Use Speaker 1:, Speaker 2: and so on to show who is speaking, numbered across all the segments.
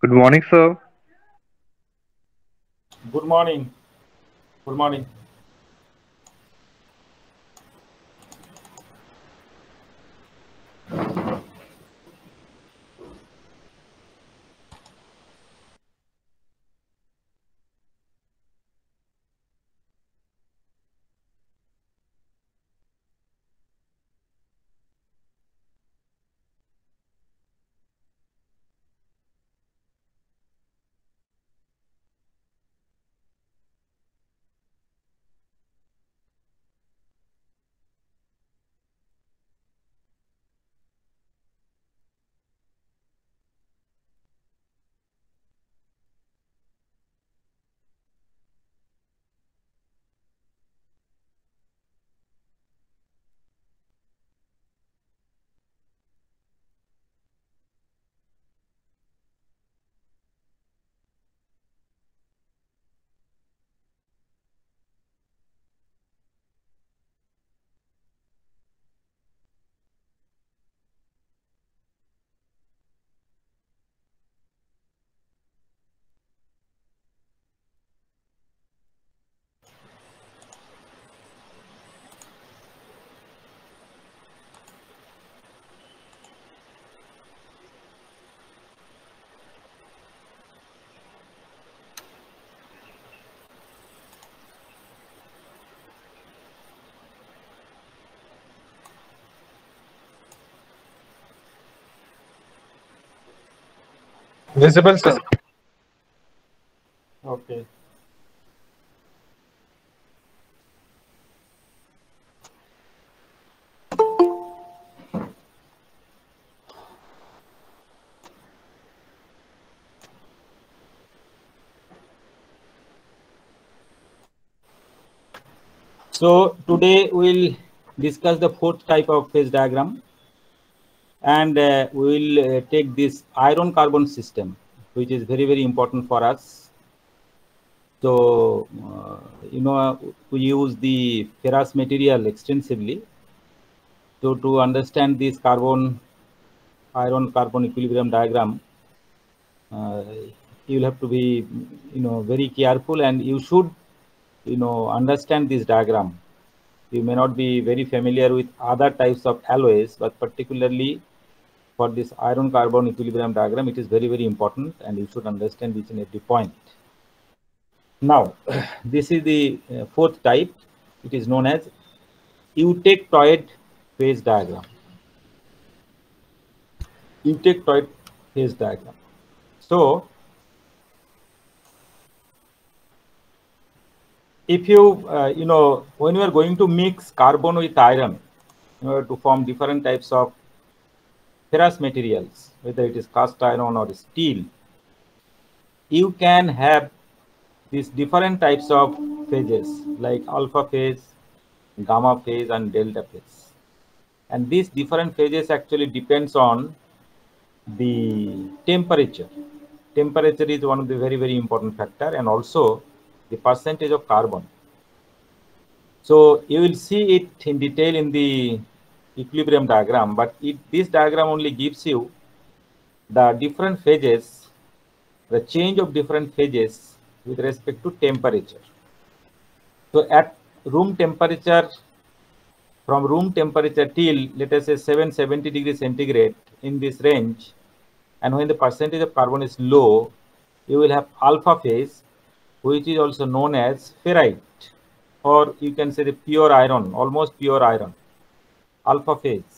Speaker 1: Good morning, sir.
Speaker 2: Good morning. Good morning.
Speaker 3: Visible, sir.
Speaker 2: Okay. So today we'll discuss the fourth type of phase diagram, and we'll take this iron carbon system, which is very important for us. So we use the ferrous material extensively. So to understand this iron carbon equilibrium diagram, uh, you will have to be very careful, and you should understand this diagram. You may not be very familiar with other types of alloys, but particularly for this iron carbon equilibrium diagram, it is very important, and you should understand each and every point. Now, this is the fourth type. It is known as eutectoid phase diagram. Eutectoid phase diagram. So, if you when you are going to mix carbon with iron in order to form different types of ferrous materials, whether it is cast iron or steel, you can have these different types of phases like alpha phase, gamma phase, and delta phase. And these different phases actually depends on the temperature. Temperature is one of the very important factor, and also the percentage of carbon. So you will see it in detail in the equilibrium diagram, but this diagram only gives you the different phases, the change of different phases with respect to temperature. So at room temperature, from room temperature till let us say 770 degrees centigrade, in this range, and when the percentage of carbon is low, you will have alpha phase, which is also known as ferrite, or you can say the pure iron, almost pure iron, alpha phase.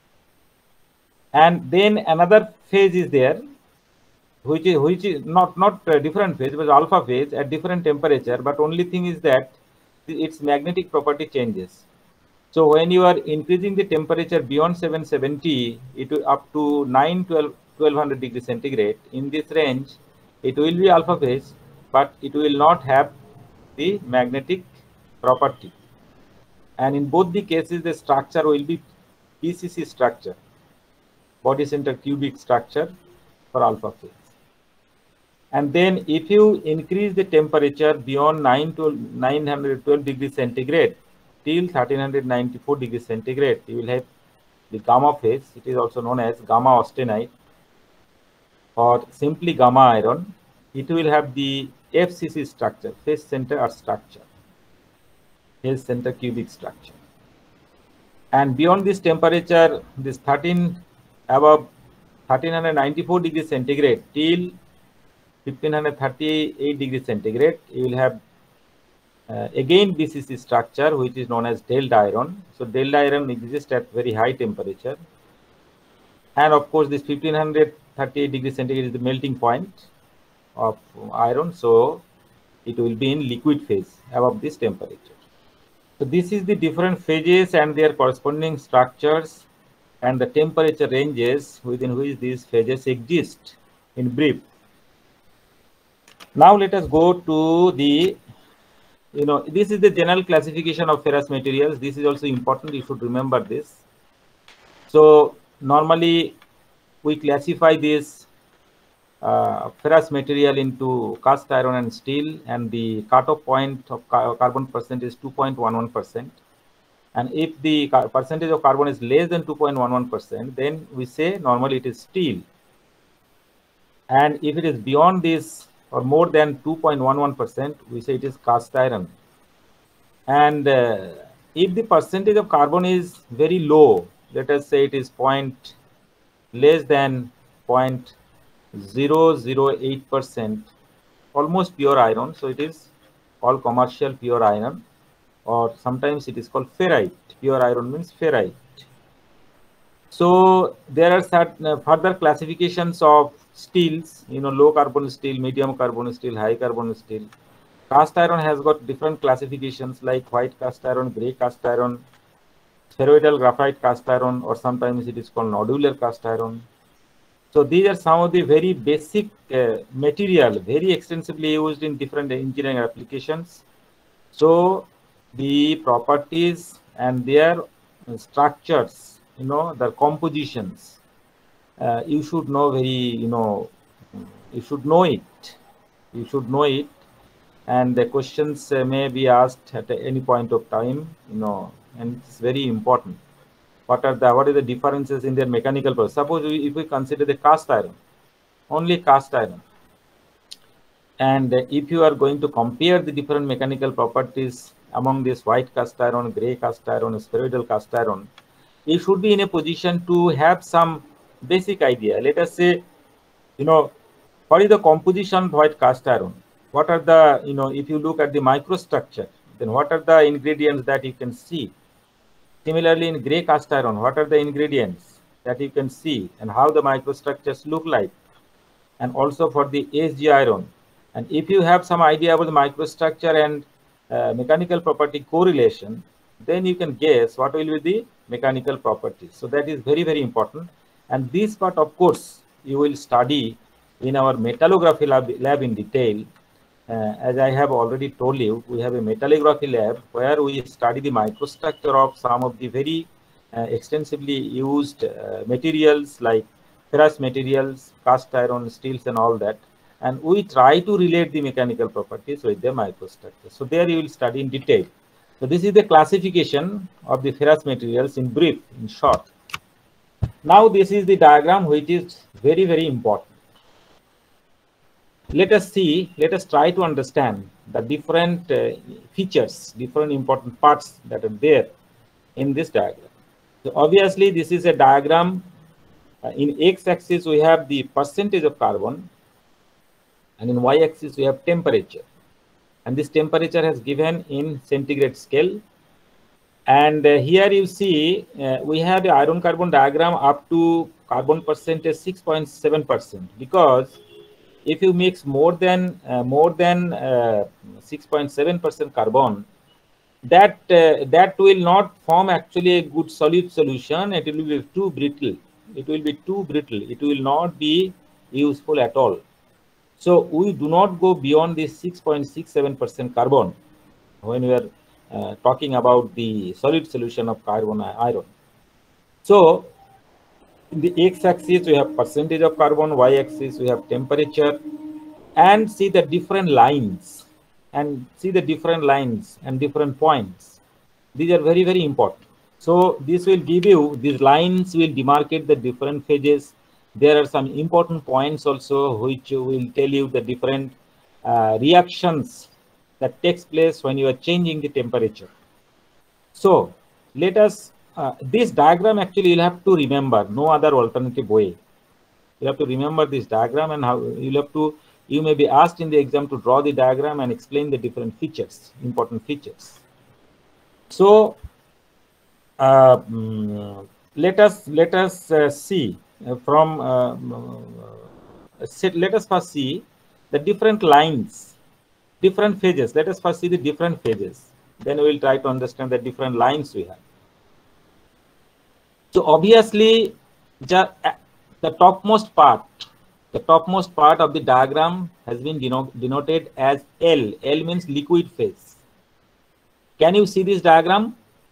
Speaker 2: And then another phase is there, which is not different phase, but alpha phase at different temperature, but only thing is that its magnetic property changes. So when you are increasing the temperature beyond 770, it will up to 1200 degrees centigrade. In this range, it will be alpha phase, but it will not have the magnetic property. And in both the cases, the structure will be PCC structure, body center cubic structure for alpha phase. And then if you increase the temperature beyond 912 degrees centigrade till 1394 degrees centigrade, you will have the gamma phase. It is also known as gamma austenite, or simply gamma iron, it will have the FCC structure, phase center Earth structure, phase center cubic structure. And beyond this temperature, this 13 above 1394 degrees centigrade till 1538 degrees centigrade, you will have again BCC structure, which is known as delta iron. So delta iron exists at very high temperature. And of course, this 1538 degrees centigrade is the melting point of iron. So it will be in liquid phase above this temperature. So this is the different phases and their corresponding structures and the temperature ranges within which these phases exist in brief. Now let us go to the, this is the general classification of ferrous materials. This is also important. You should remember this. So normally we classify this ferrous material into cast iron and steel, and the cutoff point of carbon percent is 2.11%. And if the percentage of carbon is less than 2.11%, then we say normally it is steel. And if it is beyond this or more than 2.11%, we say it is cast iron. And if the percentage of carbon is very low, let us say it is less than 0.008%, almost pure iron. So it is called commercial pure iron, or sometimes it is called ferrite. Pure iron means ferrite. So there are certain further classifications of steels, low carbon steel, medium carbon steel, high carbon steel. Cast iron has got different classifications like white cast iron, gray cast iron, spheroidal graphite cast iron, or sometimes it is called nodular cast iron. So these are some of the very basic material, very extensively used in different engineering applications. So the properties and their structures, their compositions, you should know you should know it. You should know it. And the questions may be asked at any point of time, and it's very important. What are the differences in their mechanical process? Suppose if we consider the cast iron, only cast iron, and if you are going to compare the different mechanical properties among this white cast iron, gray cast iron, spheroidal cast iron, you should be in a position to have some basic idea. Let us say, what is the composition of white cast iron? What are the, if you look at the microstructure, then what are the ingredients that you can see? Similarly, in gray cast iron, what are the ingredients that you can see and how the microstructures look like? And also for the SG iron. And if you have some idea about the microstructure and mechanical property correlation, then you can guess what will be the mechanical properties. So that is very, very important. And this part, of course, you will study in our metallography lab in detail. As I have already told you, we have a metallography lab where we study the microstructure of some of the very extensively used materials like ferrous materials, cast iron, steels, and all that. And we try to relate the mechanical properties with the microstructure. So there you will study in detail. So this is the classification of the ferrous materials in brief, in short. Now this is the diagram which is very, very important. Let us try to understand the different features, different important parts that are there in this diagram. So obviously this is a diagram. In x-axis we have the percentage of carbon, and in y-axis we have temperature. And this temperature has given in centigrade scale. And here you see we have the iron carbon diagram up to carbon percentage 6.7%, because if you mix more than 6.7% carbon, that will not form actually a good solute solution. It will be too brittle. It will be too brittle. It will not be useful at all. So we do not go beyond this 6.67% carbon when we are talking about the solid solution of carbon iron. So in the x-axis we have percentage of carbon, y-axis we have temperature, and see the different lines and different points. These are very, very important. So this will give you, these lines will demarcate the different phases, There are some important points also which will tell you the different reactions that takes place when you are changing the temperature. So let us, this diagram actually you'll have to remember, no other alternative way. You have to remember this diagram, and how you'll have to, you may be asked in the exam to draw the diagram and explain the different features, important features. So let us see from let us first see the different lines, different phases. Let us first see the different phases. Then we will try to understand the different lines we have. So obviously, the topmost part of the diagram has been denoted as L. L means liquid phase. Can you see this diagram?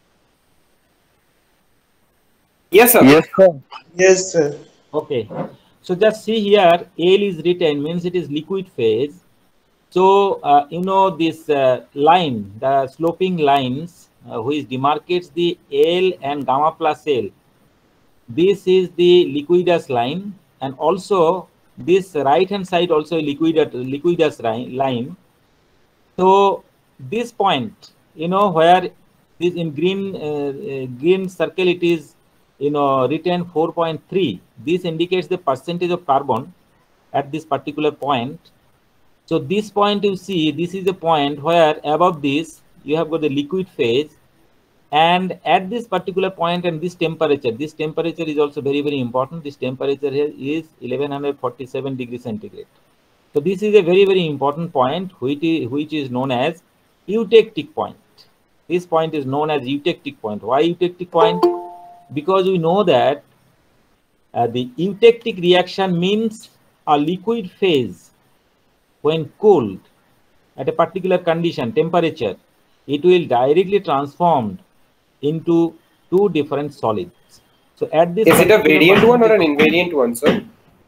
Speaker 1: Yes, sir.
Speaker 3: Yes, sir.
Speaker 4: Yes, sir.
Speaker 2: Okay. So just see here, L is written, means it is liquid phase. So, you know, this line, the sloping lines, which demarcates the L and gamma plus L, this is the liquidus line, and also this right hand side also liquidus line. So this point, you know, where this in green circle, it is, you know, written 4.3. This indicates the percentage of carbon at this particular point. So this point, you see, this is a point where above this you have got the liquid phase, and at this particular point and this temperature is also very, very important. This temperature here is 1147 degrees centigrade. So this is a very, very important point, which is known as eutectic point. This point is known as eutectic point. Why eutectic point? Because we know that the eutectic reaction means a liquid phase, when cooled at a particular condition, temperature, it will directly transformed into two different solids. So at this,
Speaker 1: is it a variant one or an invariant one, sir?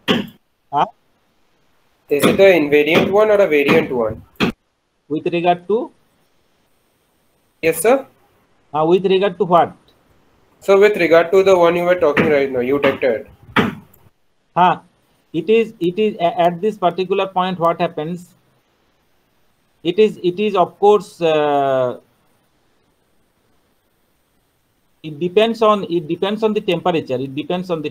Speaker 1: Is it an invariant one or a variant one?
Speaker 2: With regard to?
Speaker 1: Yes, sir.
Speaker 2: With regard to what?
Speaker 1: So with regard to the one you were talking right now, eutected.
Speaker 2: It is at this particular point, what happens? It is of course, it depends on the temperature. It depends on the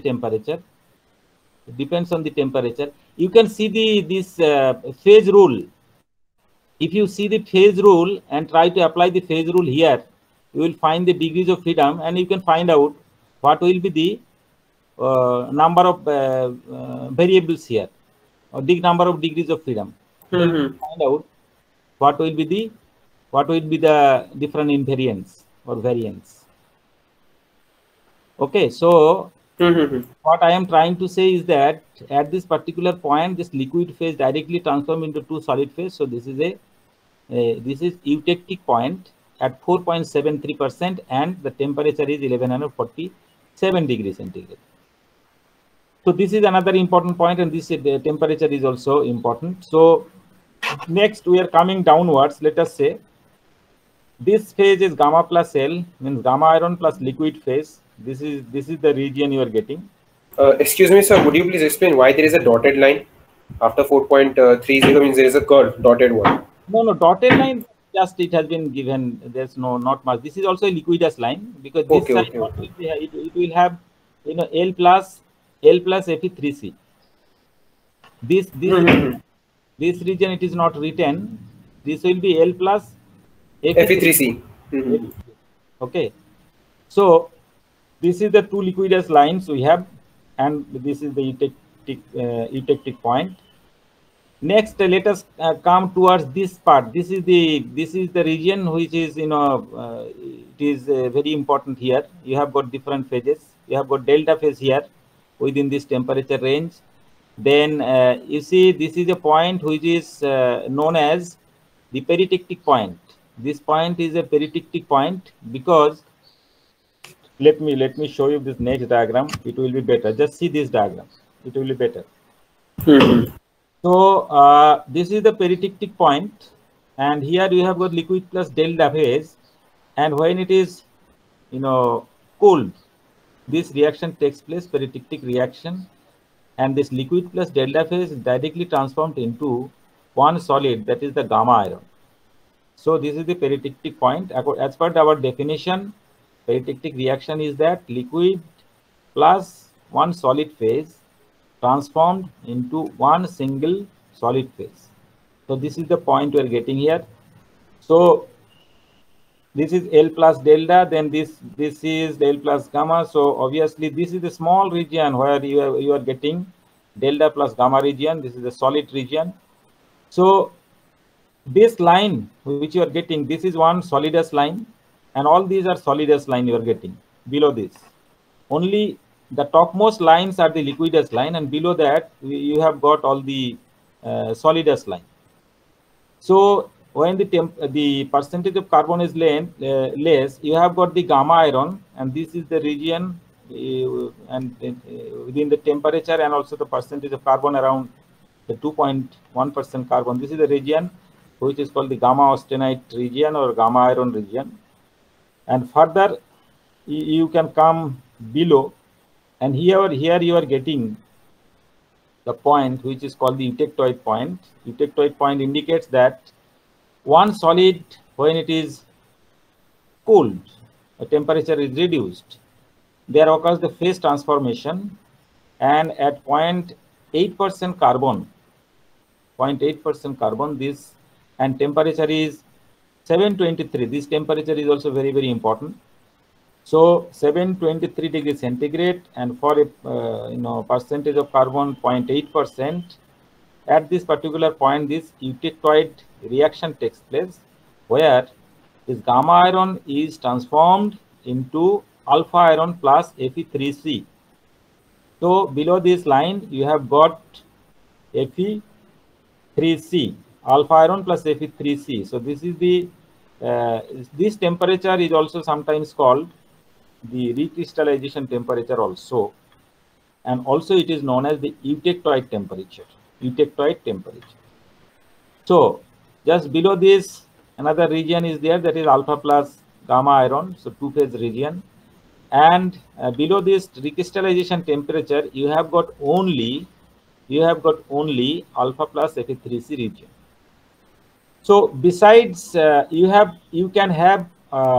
Speaker 2: temperature. You can see this phase rule. If you see the phase rule and try to apply the phase rule here, you will find the degrees of freedom, and you can find out what will be the number of variables here, or the number of degrees of freedom. So you can find out what will be the different invariants or variants. Okay, so what I am trying to say is that at this particular point, this liquid phase directly transforms into two solid phase. So this is this is eutectic point at 4.73%, and the temperature is 1147 degrees centigrade. So this is another important point, and this temperature is also important. So next we are coming downwards. Let us say this phase is gamma plus L, means gamma iron plus liquid phase. This is the region you are getting.
Speaker 1: Excuse me, sir. Would you please explain why there is a dotted line after 4.30? Means there is a curve, dotted one.
Speaker 2: No, dotted line. Just it has been given. There's not much. This is also a liquidus line, because this side it will have, you know, L plus Fe3C. This region it is not written. This will be L plus
Speaker 1: Fe3C.
Speaker 2: Okay, so this is the two liquidus lines we have, and this is the eutectic point. Next, let us come towards this part. This is the region which is, you know, it is very important here. You have got different phases. You have got delta phase here within this temperature range. Then you see this is a point which is known as the peritectic point. This point is a peritectic point because, let me show you this next diagram. It will be better. Just see this diagram. It will be better. So this is the peritectic point, and here you have got liquid plus delta phase, and when it is, you know, cooled, this reaction takes place, peritectic reaction. and this liquid plus delta phase is directly transformed into one solid, that is the gamma iron. So this is the peritectic point. As per our definition, peritectic reaction is that liquid plus one solid phase transformed into one single solid phase. So this is the point we are getting here. So this is L plus delta, then this is L plus gamma. So obviously this is the small region where you are getting delta plus gamma region. This is the solid region. So this line which you are getting, this is one solidus line, and all these are solidus line you are getting below this. Only the topmost lines are the liquidus line, and below that you have got all the solidus line. So when the percentage of carbon is less, you have got the gamma iron, and this is the region and within the temperature and also the percentage of carbon around the 2.1% carbon. This is the region which is called the gamma austenite region or gamma iron region. And further, you can come below, and here you are getting the point which is called the eutectoid point. Eutectoid point indicates that one solid, when it is cooled, the temperature is reduced, there occurs the phase transformation, and at 0.8% carbon, 0.8% carbon, this, and temperature is 723. This temperature is also very, very important. So 723 degrees centigrade, and for a percentage of carbon 0.8%, at this particular point, this eutectoid reaction takes place, where this gamma iron is transformed into alpha iron plus Fe3C. So below this line, you have got Fe3C, alpha iron plus Fe3C. So this is the this temperature is also sometimes called the recrystallization temperature also, and also it is known as the eutectoid temperature. Eutectoid temperature. So just below this, another region is there, that is alpha plus gamma iron, so two-phase region, and below this recrystallization temperature, you have got only alpha plus Fe3C region. So besides, you can have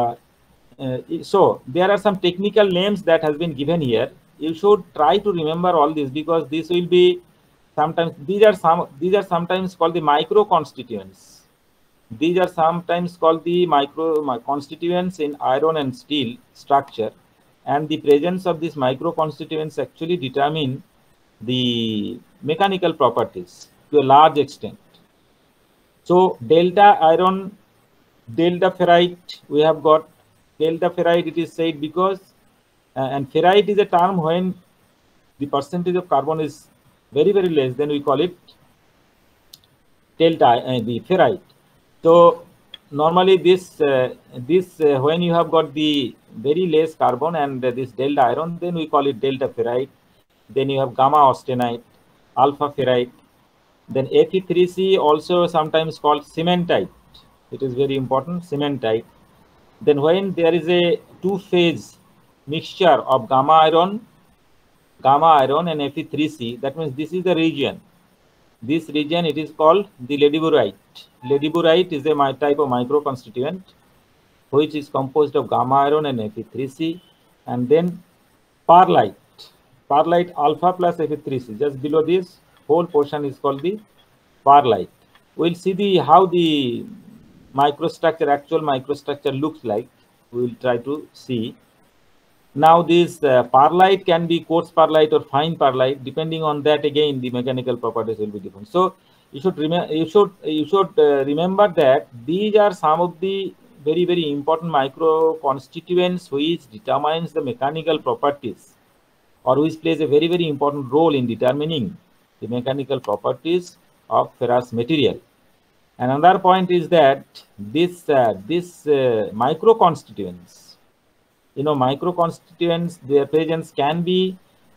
Speaker 2: so there are some technical names that has been given here. You should try to remember all this, because this will be sometimes, these are sometimes called the micro constituents. These are sometimes called the micro constituents in iron and steel structure, and the presence of these micro constituents actually determine the mechanical properties to a large extent. So delta iron, delta ferrite, we have got delta ferrite, it is said because, and ferrite is a term when the percentage of carbon is very, very less, then we call it delta, the ferrite. So normally this when you have got the very less carbon and this delta iron, then we call it delta ferrite. Then you have gamma austenite, alpha ferrite. Then Fe3C, also sometimes called cementite. It is very important, cementite. Then when there is a two-phase mixture of gamma iron and Fe3C, that means this is the region. This region, it is called the ledeburite. Ledeburite is a type of microconstituent which is composed of gamma iron and Fe3C, and then perlite. Perlite alpha plus Fe3C. Just below this whole portion is called the perlite. We'll see how the microstructure, actual microstructure looks like. We will try to see. Now this perlite can be coarse perlite or fine perlite. Depending on that, again the mechanical properties will be different. So you should remember that these are some of the very, very important micro constituents which determines the mechanical properties, or which plays a very, very important role in determining the mechanical properties of ferrous material. Another point is that this micro constituents, micro constituents, their presence can be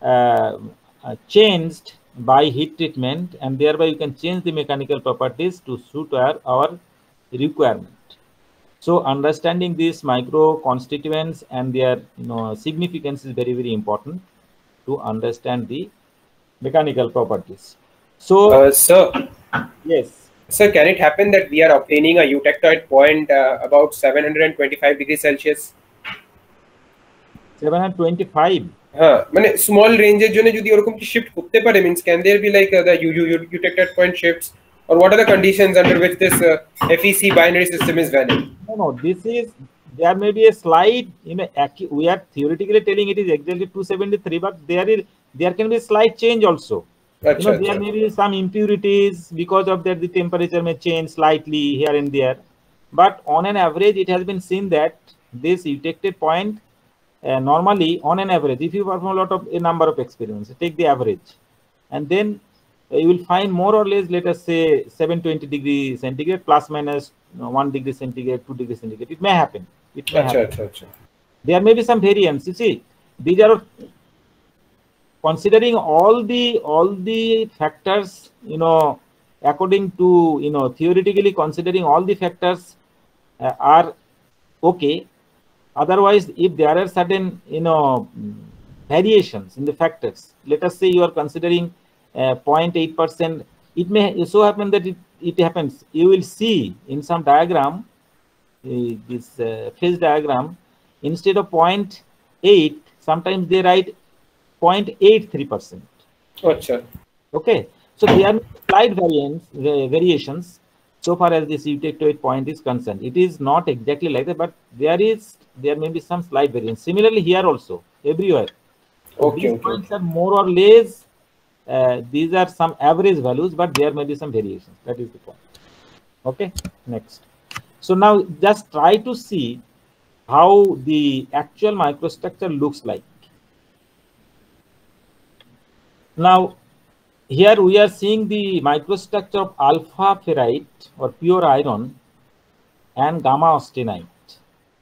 Speaker 2: changed by heat treatment, and thereby you can change the mechanical properties to suit our requirement. So understanding these micro constituents and their significance is very, very important to understand the mechanical properties. So
Speaker 1: Sir,
Speaker 2: yes,
Speaker 1: sir, can it happen that we are obtaining a eutectoid point about 725 degrees Celsius?
Speaker 2: 725.
Speaker 1: হ্যাঁ মানে small রেঞ্জের জন্য যদি ওরকম কি shift করতে পারে means can there be like the eutectoid point shifts or what are the conditions under which this FEC binary system is valid?
Speaker 2: No, this is, there may be a slight, we are theoretically telling it is exactly 273, but there can be a slight change also.
Speaker 1: Acha,
Speaker 2: There may be some impurities, because of that the temperature may change slightly here and there, but on an average it has been seen that this eutected point, normally on an average, if you perform a number of experiments, take the average, and then you will find more or less, let us say 720 degrees centigrade plus minus 1 degree centigrade, 2 degrees centigrade. It may happen. It may happen.
Speaker 1: acha.
Speaker 2: There may be some variance. You see, these are considering all the factors, according to, theoretically considering all the factors are okay. Otherwise, if there are certain, variations in the factors, let us say you are considering 0.8%, it may so happen that it happens. You will see in some diagram, this phase diagram, instead of 0.8, sometimes they write 0.83%.
Speaker 1: Acha.
Speaker 2: Okay, so there are slight variations so far as this eutectoid point is concerned. It is not exactly like that, but there may be some slight variance. Similarly, here also, everywhere. These points are more or less, these are some average values, but there may be some variations. That is the point. Okay, next. So now just try to see how the actual microstructure looks like. Now, here we are seeing the microstructure of alpha ferrite or pure iron and gamma austenite.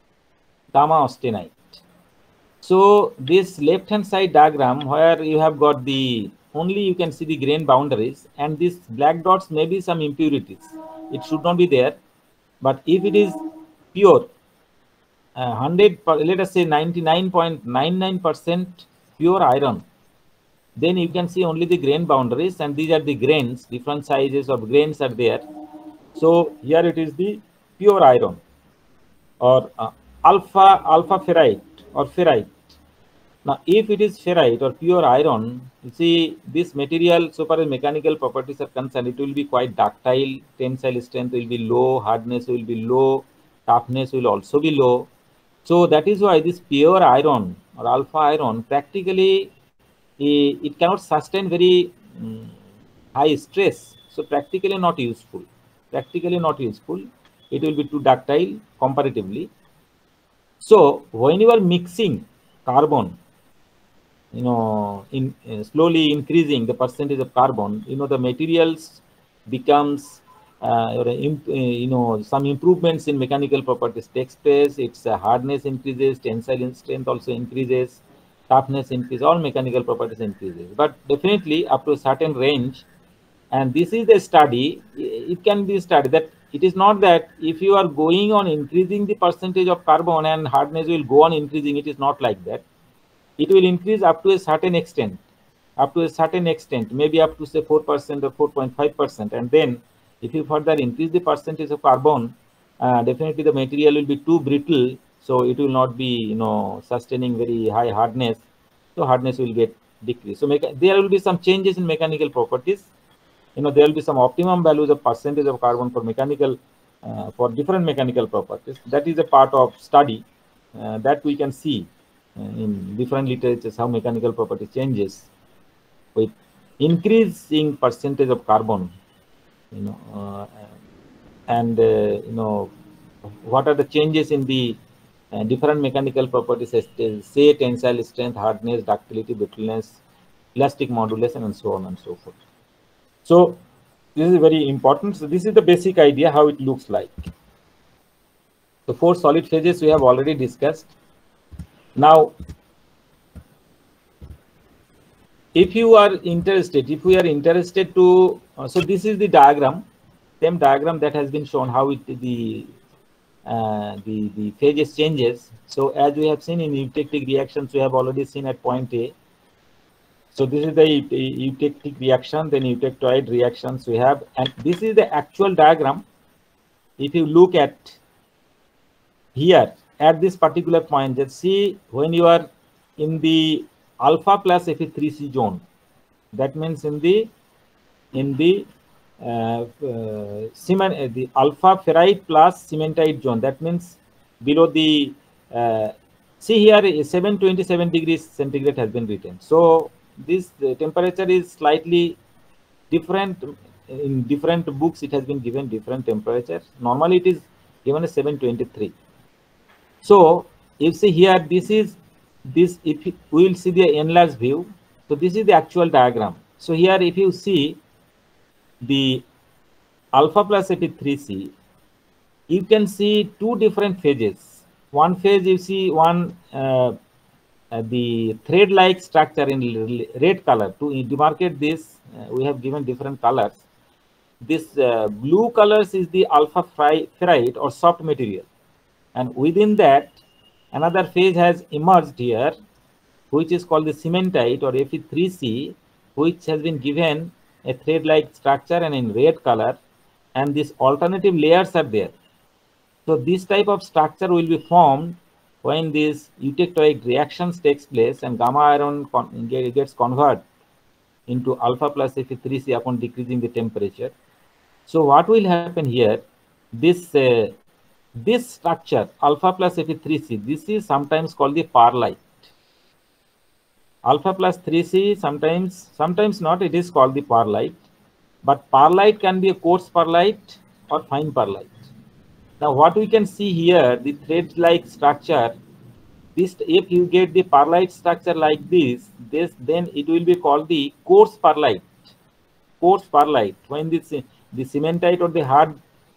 Speaker 2: So this left hand side diagram, where you have got the only you can see the grain boundaries, and these black dots may be some impurities. It should not be there, but if it is pure 100, let us say 99.99% pure iron, then you can see only the grain boundaries, and these are the grains, different sizes of grains are there. So here it is the pure iron or alpha ferrite or ferrite. Now, if it is ferrite or pure iron, you see this material, so far as mechanical properties are concerned, it will be quite ductile, tensile strength will be low, hardness will be low, toughness will also be low. So that is why this pure iron or alpha iron, practically it cannot sustain very high stress. So practically not useful. It will be too ductile comparatively. So when you are mixing carbon, slowly increasing the percentage of carbon, the materials becomes some improvements in mechanical properties takes place. Its hardness increases, tensile strength also increases, toughness increases, all mechanical properties increases. But definitely up to a certain range, and this is a study, it can be studied that it is not that if you are going on increasing the percentage of carbon and hardness will go on increasing. It is not like that. It will increase up to a certain extent, maybe up to say 4% or 4.5%, and then if you further increase the percentage of carbon, definitely the material will be too brittle, so it will not be sustaining very high hardness, so hardness will get decreased. So there will be some changes in mechanical properties. There will be some optimum values of percentage of carbon for mechanical for different mechanical properties. That is a part of study that we can see in different literatures, how mechanical property changes with increasing percentage of carbon, and what are the changes in the different mechanical properties, say tensile strength, hardness, ductility, brittleness, elastic modulation, and so on and so forth. So this is very important. So this is the basic idea how it looks like. The 4 solid phases we have already discussed. Now, if we are interested to, so this is the diagram, same diagram that has been shown how the phases changes. So as we have seen in eutectic reactions, we have already seen at point A, So this is the eutectic reaction, then eutectoid reactions we have, and this is the actual diagram. If you look at here at this particular point, just see when you are in the alpha plus Fe3C zone, that means in the the alpha ferrite plus cementite zone, that means below the see here 727 degrees centigrade has been written. So this temperature is slightly different. In different books it has been given different temperature. Normally it is given as 723. So if see here, this is this, if we will see the enlarged view, so this is the actual diagram. So here if you see the alpha plus Fe3C, you can see two different phases. One phase you see one the thread-like structure in red color. To demarcate this, we have given different colors. This blue colors is the alpha ferrite or soft material, and within that another phase has emerged here, which is called the cementite or Fe3C, which has been given a thread-like structure and in red color, and these alternative layers are there. So this type of structure will be formed when this eutectoic reactions takes place and gamma iron gets converted into alpha plus Fe3C upon decreasing the temperature. So what will happen here? This this structure alpha plus Fe3C, this is sometimes called the perlite. Alpha plus 3C sometimes not, it is called the perlite, but perlite can be a coarse perlite or fine perlite. Now what we can see here, the thread-like structure, this, if you get the perlite structure like this, then it will be called the coarse perlite. Coarse perlite. When the cementite or the hard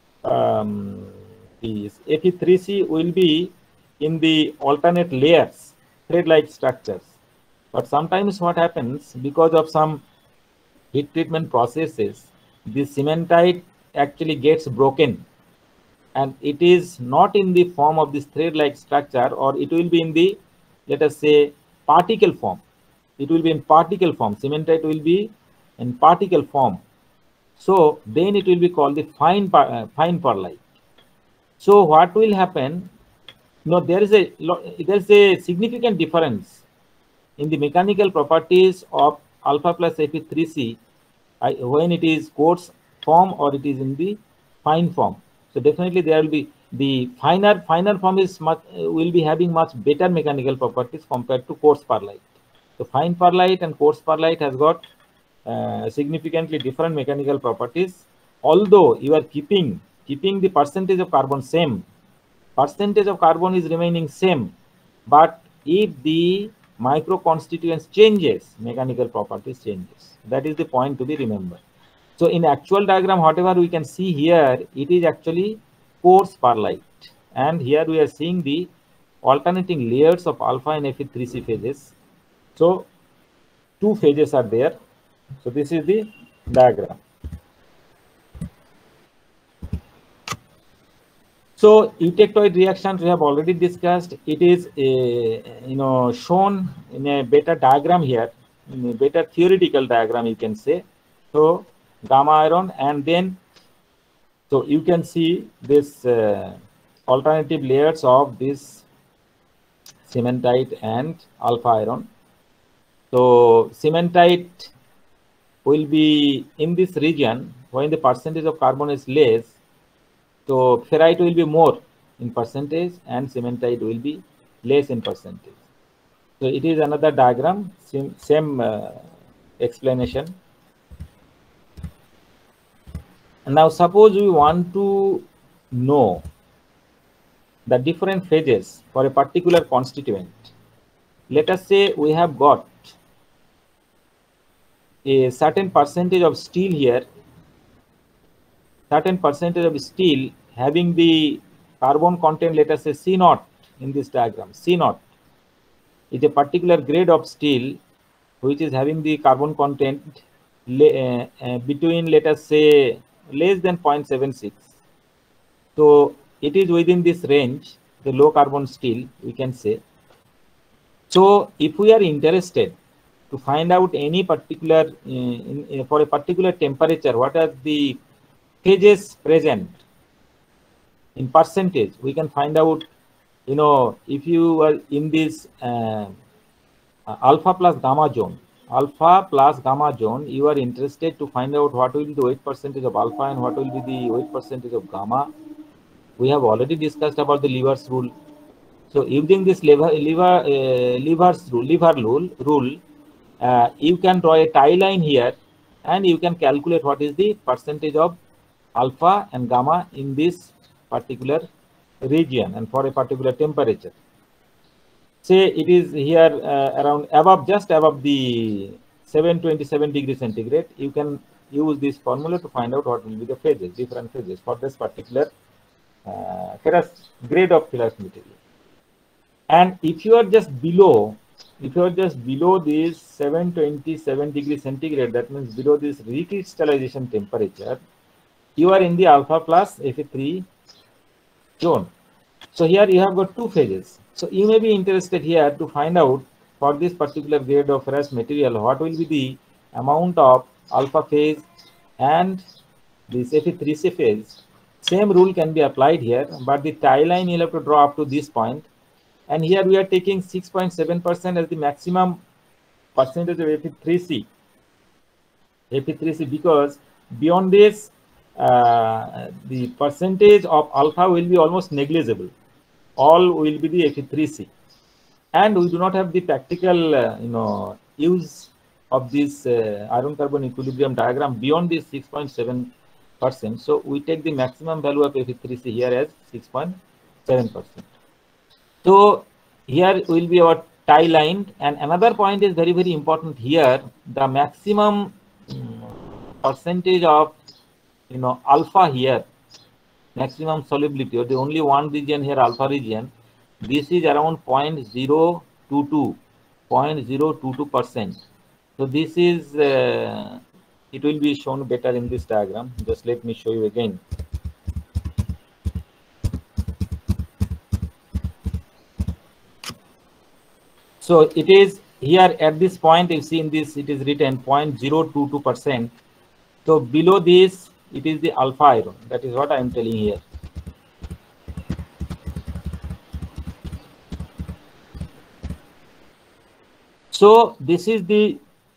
Speaker 2: is Fe3C will be in the alternate layers, thread-like structures. But sometimes what happens, because of some heat treatment processes, the cementite actually gets broken, and it is not in the form of this thread-like structure, or it will be in the, let us say, particle form. It will be in particle form. Cementite will be in particle form. So then it will be called the fine perlite. So what will happen? No, there is a significant difference in the mechanical properties of alpha plus Fe3C when it is coarse form or it is in the fine form. So definitely there will be the finer form is will be having much better mechanical properties compared to coarse perlite. So fine perlite and coarse perlite has got significantly different mechanical properties. Although you are keeping the percentage of carbon same, percentage of carbon is remaining same, but if the micro constituents changes, mechanical properties changes. That is the point to be remembered. So in actual diagram, whatever we can see here, it is actually coarse perlite, and here we are seeing the alternating layers of alpha and Fe3C phases. So two phases are there. So this is the diagram. So eutectoid reactions we have already discussed. It is shown in a better diagram here, in a better theoretical diagram you can say. So gamma iron, and then so you can see this alternative layers of this cementite and alpha iron. So cementite will be in this region when the percentage of carbon is less. So ferrite will be more in percentage and cementite will be less in percentage. So it is another diagram, same explanation. And now suppose we want to know the different phases for a particular constituent. Let us say we have got a certain percentage of steel here, certain percentage of steel having the carbon content, let us say C0 in this diagram. C0 is a particular grade of steel which is having the carbon content between, let us say, less than 0.76. So it is within this range, the low carbon steel we can say. So if we are interested to find out any particular, for a particular temperature, what are the phases present in percentage. We can find out, you know, if you are in this alpha plus gamma zone, you are interested to find out what will be the weight percentage of alpha and what will be the weight percentage of gamma. We have already discussed about the Lever's rule. So using this Lever's rule, you can draw a tie line here and you can calculate what is the percentage of alpha and gamma in this particular region and for a particular temperature. Say it is here around just above the 727 degrees centigrade. You can use this formula to find out what will be the phases, different phases for this particular grade of ferrous material. And if you are just below, this 727 degrees centigrade, that means below this recrystallization temperature, you are in the alpha plus Fe3 zone. So here you have got two phases. So you may be interested here to find out for this particular grade of ferrous material, what will be the amount of alpha phase and this Fe3C phase. Same rule can be applied here, but the tie line you have to draw up to this point. And here we are taking 6.7% as the maximum percentage of Fe3C. Because beyond this, the percentage of alpha will be almost negligible. All will be the Fe3C. And we do not have the practical use of this iron carbon equilibrium diagram beyond this 6.7%. So we take the maximum value of Fe3C here as 6.7%. So here will be our tie line, and another point is very, very important here. The maximum percentage of alpha here, maximum solubility, or the only one region here, alpha region, this is around 0.022%. So this is it will be shown better in this diagram. Just let me show you again. So it is here at this point, you see in this, it is written 0.022%. So below this, it is the alpha iron. That is what I am telling here. So this is the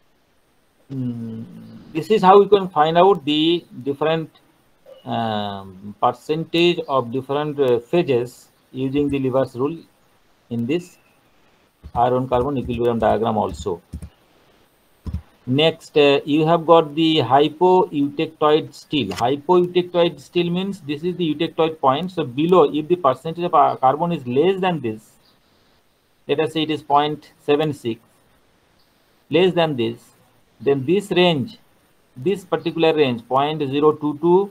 Speaker 2: this is how we can find out the different percentage of different phases using the Lever's rule in this iron carbon equilibrium diagram also. Next, you have got the hypoeutectoid steel. Hypoeutectoid steel means this is the eutectoid point. So below, if the percentage of carbon is less than this, let us say it is 0.76, less than this, then this range, this particular range, 0.022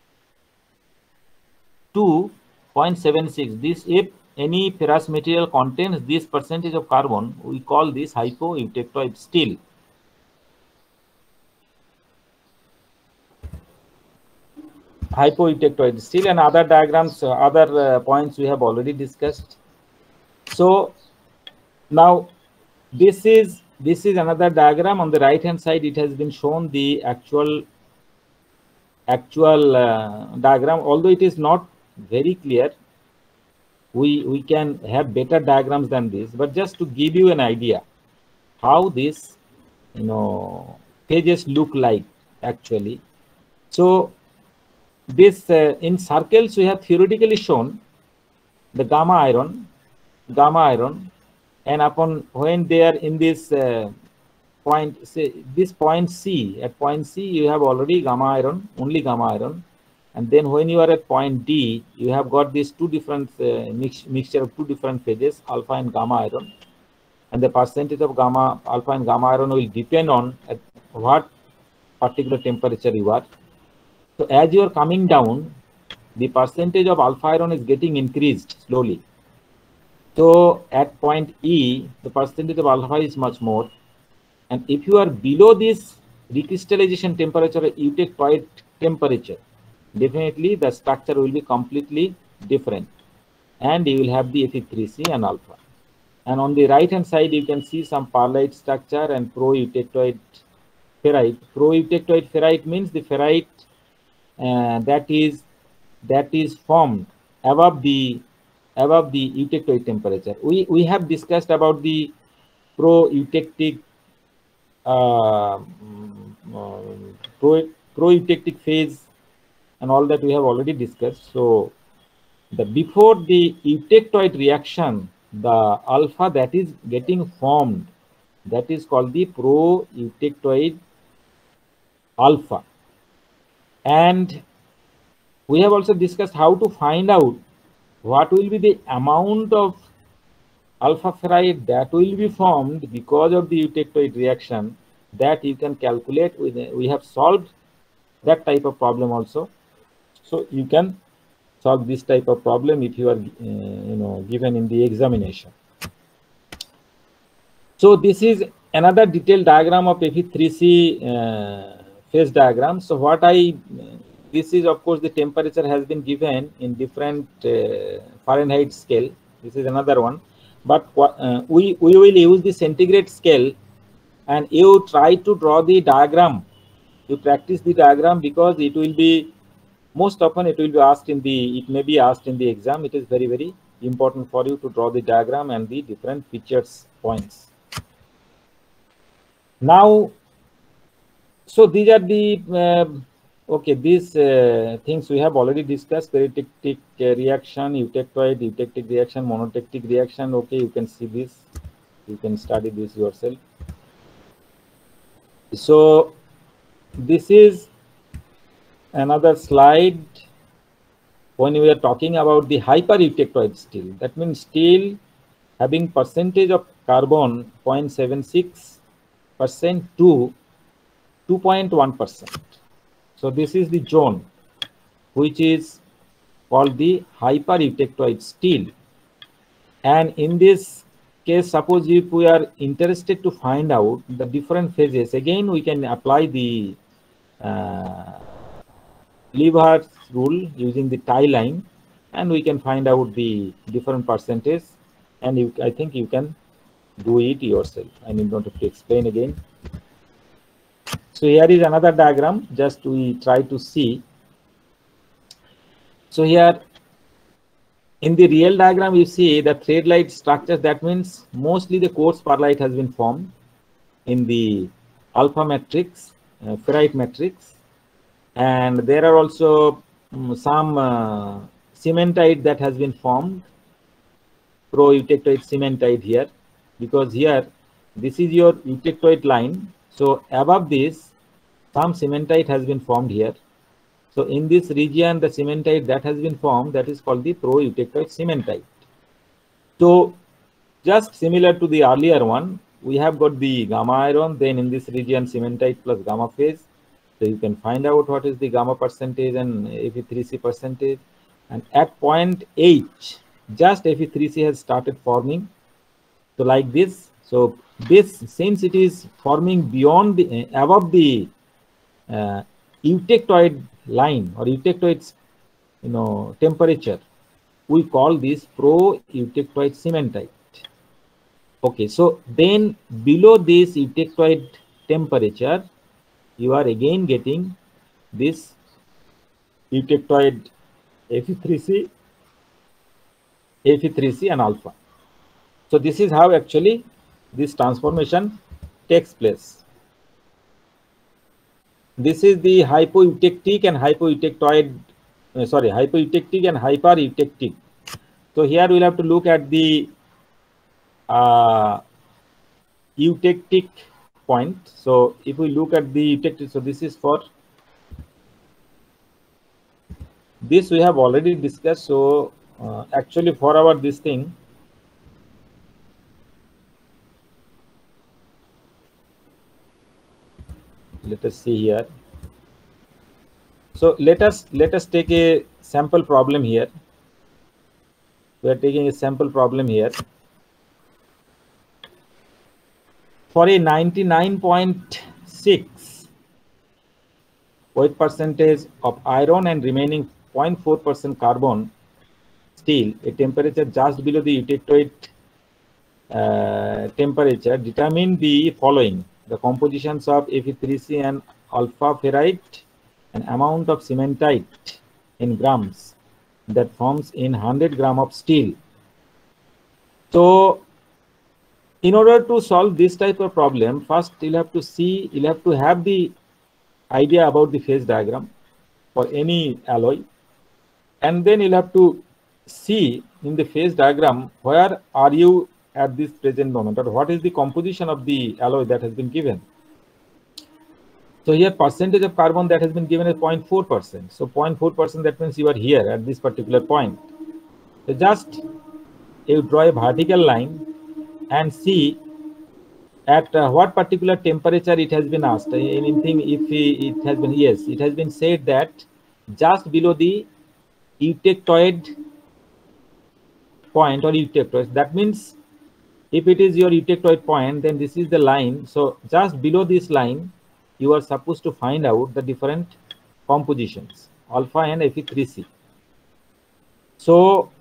Speaker 2: to 0.76, this, if any ferrous material contains this percentage of carbon, we call this hypoeutectoid steel. Hypoeutectoid steel, and other diagrams, other points we have already discussed. So now this is another diagram. On the right hand side, it has been shown the actual diagram. Although it is not very clear, we can have better diagrams than this, but just to give you an idea how this pages look like actually. So this in circles we have theoretically shown the gamma iron, and upon when they are in this point, say this point C, at point C you have already gamma iron, only gamma iron, and then when you are at point D, you have got these two different mixture of two different phases, alpha and gamma iron, and the percentage of alpha and gamma iron will depend on at what particular temperature you are. So as you are coming down, the percentage of alpha iron is getting increased slowly. So at point E, the percentage of alpha is much more. And if you are below this recrystallization temperature, eutectoid temperature, definitely the structure will be completely different. And you will have the Fe3C and alpha. And on the right hand side, you can see some pearlite structure and pro-eutectoid ferrite. Pro-eutectoid ferrite means the ferrite that is formed above the eutectoid temperature. We have discussed about the pro-eutectic pro-eutectic phase and all that we have already discussed. So before the eutectoid reaction, the alpha that is getting formed, that is called the pro-eutectoid alpha. And we have also discussed how to find out what will be the amount of alpha ferrite that will be formed because of the eutectoid reaction. That you can calculate. We have solved that type of problem also. So you can solve this type of problem if you are given in the examination. So this is another detailed diagram of Fe3C phase diagram. So this is, of course, the temperature has been given in different Fahrenheit scale. This is another one, but we will use the centigrade scale, and you try to draw the diagram. You practice the diagram because it will be most often it will be asked in the exam. It is very, very important for you to draw the diagram and the different features points. Now, so these are the these things we have already discussed: peritectic reaction, eutectic reaction, monotectic reaction. Okay, you can see this. You can study this yourself. So this is another slide when we are talking about the hypereutectoid steel. That means steel having percentage of carbon 0.76% to 2.1%. So this is the zone which is called the hypereutectoid steel. And in this case, suppose if we are interested to find out the different phases, again we can apply the Lever's rule using the tie line, and we can find out the different percentage. And I think you can do it yourself. I need not have to explain again. So here is another diagram, just we try to see. So here in the real diagram, you see the thread-like structure. That means mostly the coarse pearlite has been formed in the alpha matrix, ferrite matrix. And there are also some cementite that has been formed, pro-eutectoid cementite here, because here this is your eutectoid line. So above this, some cementite has been formed here. So in this region, the cementite that has been formed, that is called the pro-eutectoid cementite. So just similar to the earlier one, we have got the gamma iron, then in this region cementite plus gamma phase. So you can find out what is the gamma percentage and Fe3C percentage. And at point H, just Fe3C has started forming. So like this. So this, since it is forming beyond the above the eutectoid line or eutectoid temperature, we call this pro-eutectoid cementite. Okay, so then below this eutectoid temperature, you are again getting this eutectoid Fe3C and alpha. So this is how actually this transformation takes place. This is the hypoeutectic and hypoeutectoid, hypoeutectic and hypereutectic. So here we'll have to look at the eutectic point. So if we look at the eutectic, so this is for this we have already discussed. So actually for our this thing, let us see here. So let us take a sample problem here. We are taking a sample problem here. For a 99.6 weight percentage of iron and remaining 0.4% carbon steel, a temperature just below the eutectoid temperature, determine the following: the compositions of Fe3C and alpha ferrite, and amount of cementite in grams that forms in 100 gram of steel. So in order to solve this type of problem, first you'll have to have the idea about the phase diagram for any alloy, and then you'll have to see in the phase diagram where are you at this present moment, or what is the composition of the alloy that has been given. So here percentage of carbon that has been given is 0.4%. So 0.4%, that means you are here at this particular point. So just you draw a vertical line and see at what particular temperature it has been asked. Anything, if it has been, yes, it has been said that just below the eutectoid point or eutectoid. That means if it is your eutectoid point, then this is the line. So just below this line, you are supposed to find out the different compositions, alpha and Fe3C. So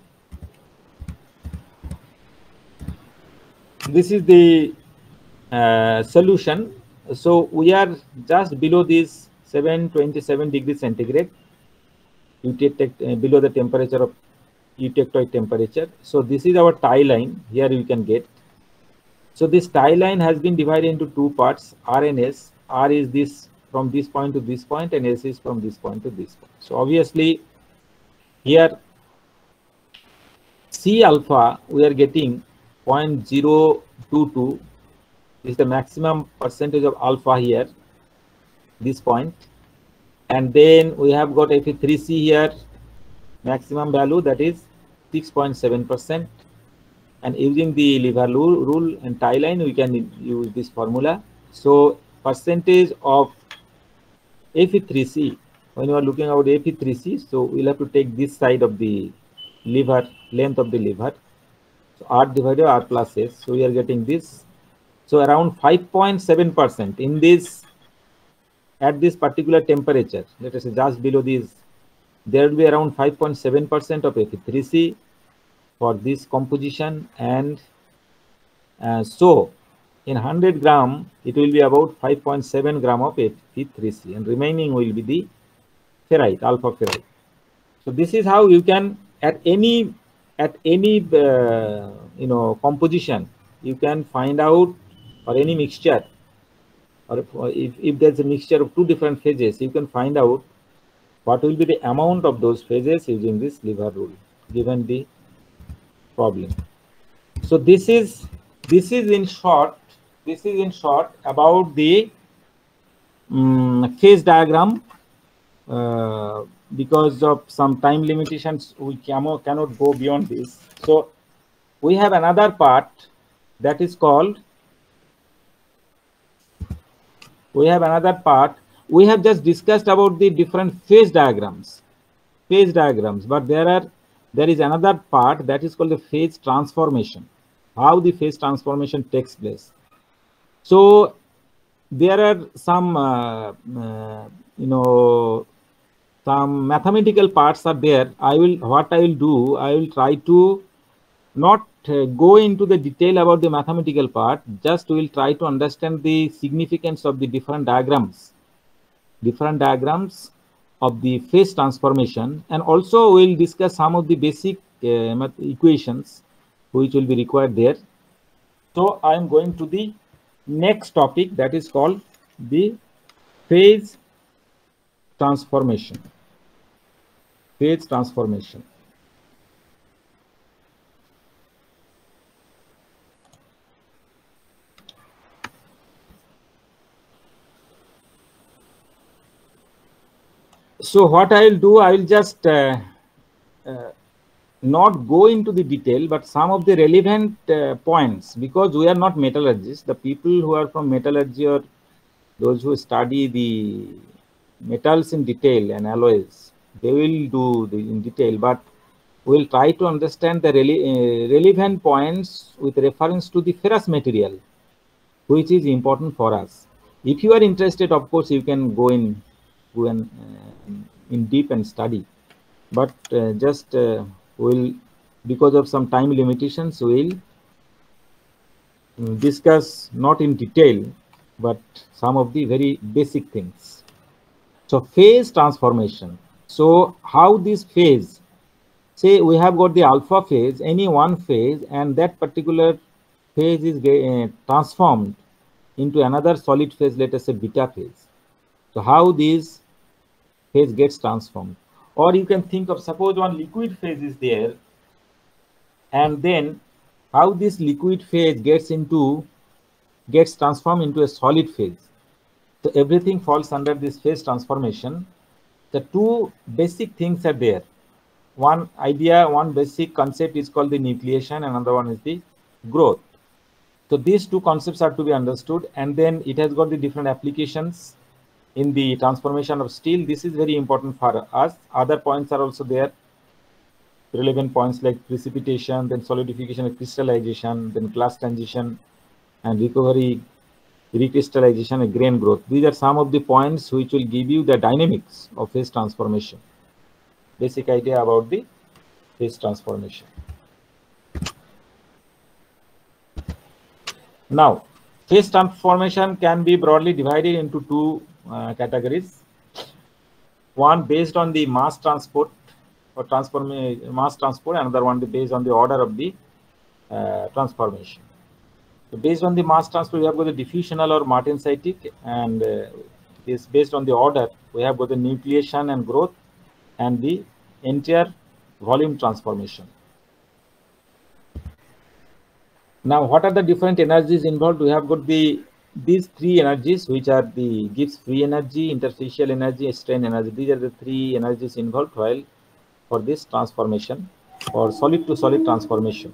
Speaker 2: this is the solution. So we are just below this 727 degrees centigrade, below the temperature of eutectoid temperature. So this is our tie line. Here you can get. So this tie line has been divided into two parts, R and S. R is this from this point to this point, and S is from this point to this point. So obviously here C alpha we are getting 0.022 is the maximum percentage of alpha here, this point. And then we have got Fe3C here, maximum value, that is 6.7%. And using the lever rule and tie line, we can use this formula. So percentage of Fe3C, when you are looking about Fe3C, so we'll have to take this side of the lever, length of the lever. So R divided R plus S. So we are getting this. So around 5.7% in this, at this particular temperature, let us say just below this, there will be around 5.7% of Fe3C for this composition, and so in 100 gram it will be about 5.7 gram of Fe3C, and remaining will be the ferrite, alpha ferrite. So this is how you can at any composition you can find out, or any mixture, or if there's a mixture of two different phases, you can find out what will be the amount of those phases using this lever rule given the problem. So this is in short about the phase diagram. Because of some time limitations, we cannot go beyond this. So we have another part that is called, we have just discussed about the different phase diagrams, but there is another part that is called the phase transformation, how the phase transformation takes place. So there are some some mathematical parts are there. I will try to not go into the detail about the mathematical part, just will try to understand the significance of the different diagrams of the phase transformation, and also we'll discuss some of the basic equations which will be required there. So I am going to the next topic, that is called the phase transformation. Phase transformation. So what I will do, I will just not go into the detail, but some of the relevant points, because we are not metallurgists. The people who are from metallurgy, or those who study the metals in detail and alloys, they will do in detail, but we'll try to understand the relevant points with reference to the ferrous material, which is important for us. If you are interested, of course, you can go in deep and study, but just will, because of some time limitations, will discuss not in detail, but some of the very basic things. So phase transformation. So how this phase, say we have got the alpha phase, any one phase, and that particular phase is transformed into another solid phase, let us say beta phase. So how this phase gets transformed? Or you can think of, suppose one liquid phase is there, and then how this liquid phase gets transformed into a solid phase. So everything falls under this phase transformation. The two basic things are there. One idea, one basic concept is called the nucleation, another one is the growth. So these two concepts are to be understood, and then it has got the different applications in the transformation of steel. This is very important for us. Other points are also there, relevant points like precipitation, then solidification and crystallization, then glass transition and recovery, recrystallization and grain growth. These are some of the points which will give you the dynamics of phase transformation. Basic idea about the phase transformation. Now, phase transformation can be broadly divided into two categories. One based on the mass transport or mass transport, another one based on the order of the transformation. So based on the mass transport, we have got the diffusional or martensitic, and is based on the order, we have got the nucleation and growth and the entire volume transformation. Now, what are the different energies involved? We have got these three energies, which are the Gibbs free energy, interfacial energy, strain energy. These are the three energies involved while for this transformation or solid to solid transformation.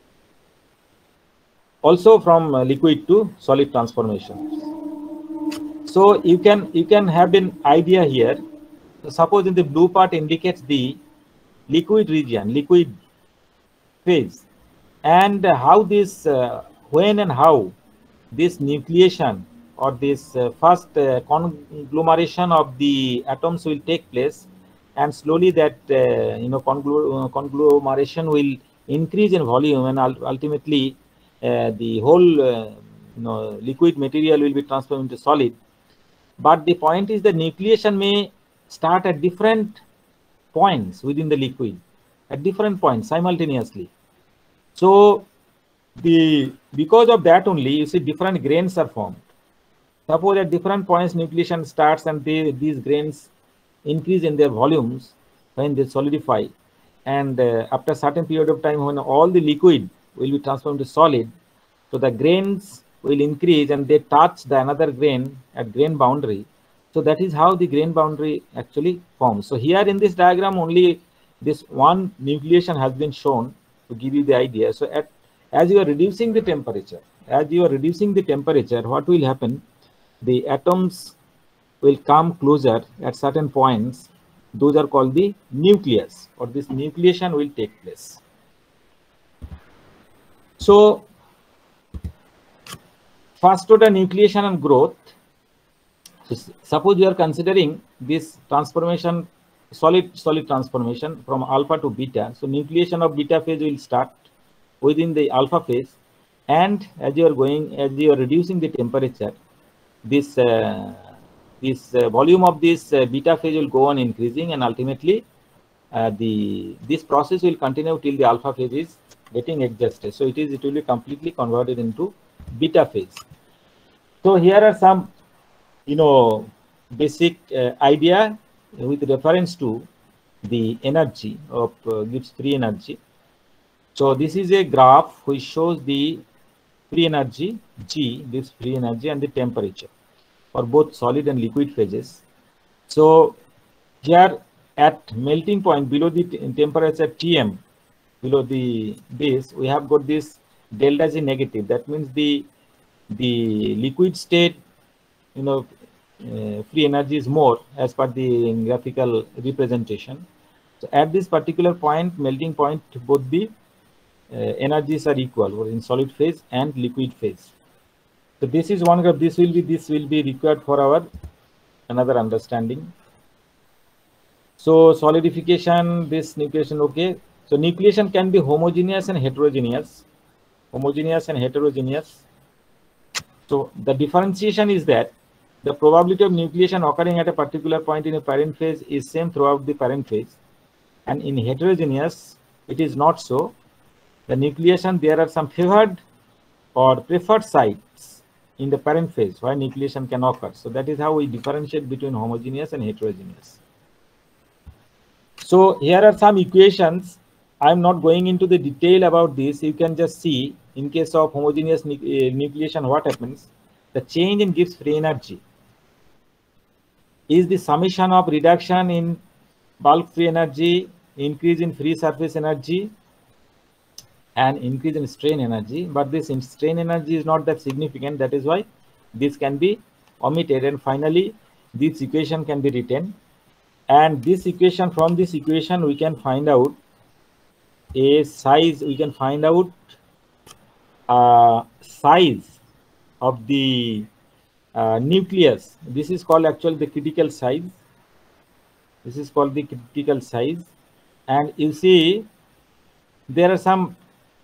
Speaker 2: Also from liquid to solid transformation. So you can have an idea here. So suppose in the blue part indicates the liquid region, liquid phase, and how this when and how this nucleation or this first conglomeration of the atoms will take place, and slowly that conglomeration will increase in volume, and ultimately the whole liquid material will be transformed into solid. But the point is that nucleation may start at different points within the liquid, at different points simultaneously. So because of that only, you see different grains are formed. Suppose at different points nucleation starts, and these grains increase in their volumes when they solidify, and after a certain period of time when all the liquid will be transformed to solid, so the grains will increase and they touch the another grain at grain boundary. So that is how the grain boundary actually forms. So here in this diagram only this one nucleation has been shown to give you the idea. So as you are reducing the temperature, what will happen? The atoms will come closer at certain points. Those are called the nucleus, or this nucleation will take place. So first order nucleation and growth. So suppose you are considering this transformation, solid transformation from alpha to beta. So nucleation of beta phase will start within the alpha phase, and as you are reducing the temperature, this volume of this beta phase will go on increasing, and ultimately this process will continue till the alpha phase is getting exhausted. So it will be completely converted into beta phase. So here are some basic idea with reference to the energy of Gibbs free energy. So this is a graph which shows the free energy G, this free energy, and the temperature for both solid and liquid phases. So here at melting point below the temperature Tm, below the base, we have got this delta G negative. That means the liquid state free energy is more as per the graphical representation. So at this particular point, melting point, both the energies are equal, or in solid phase and liquid phase. So this is one graph. This will be required for our another understanding. So solidification, this nucleation, okay. So nucleation can be homogeneous and heterogeneous. So the differentiation is that the probability of nucleation occurring at a particular point in a parent phase is same throughout the parent phase, and in heterogeneous it is not so. The nucleation, there are some favored or preferred sites in the parent phase where nucleation can occur. So that is how we differentiate between homogeneous and heterogeneous. So here are some equations. I'm not going into the detail about this. You can just see in case of homogeneous nucleation what happens. The change in Gibbs free energy is the summation of reduction in bulk free energy, increase in free surface energy, and increase in strain energy. But this strain energy is not that significant. That is why this can be omitted. And finally, this equation can be written. And this equation, from this equation, we can find out a size. We can find out size of the nucleus. This is called actually the critical size. This is called the critical size. And you see, there are some.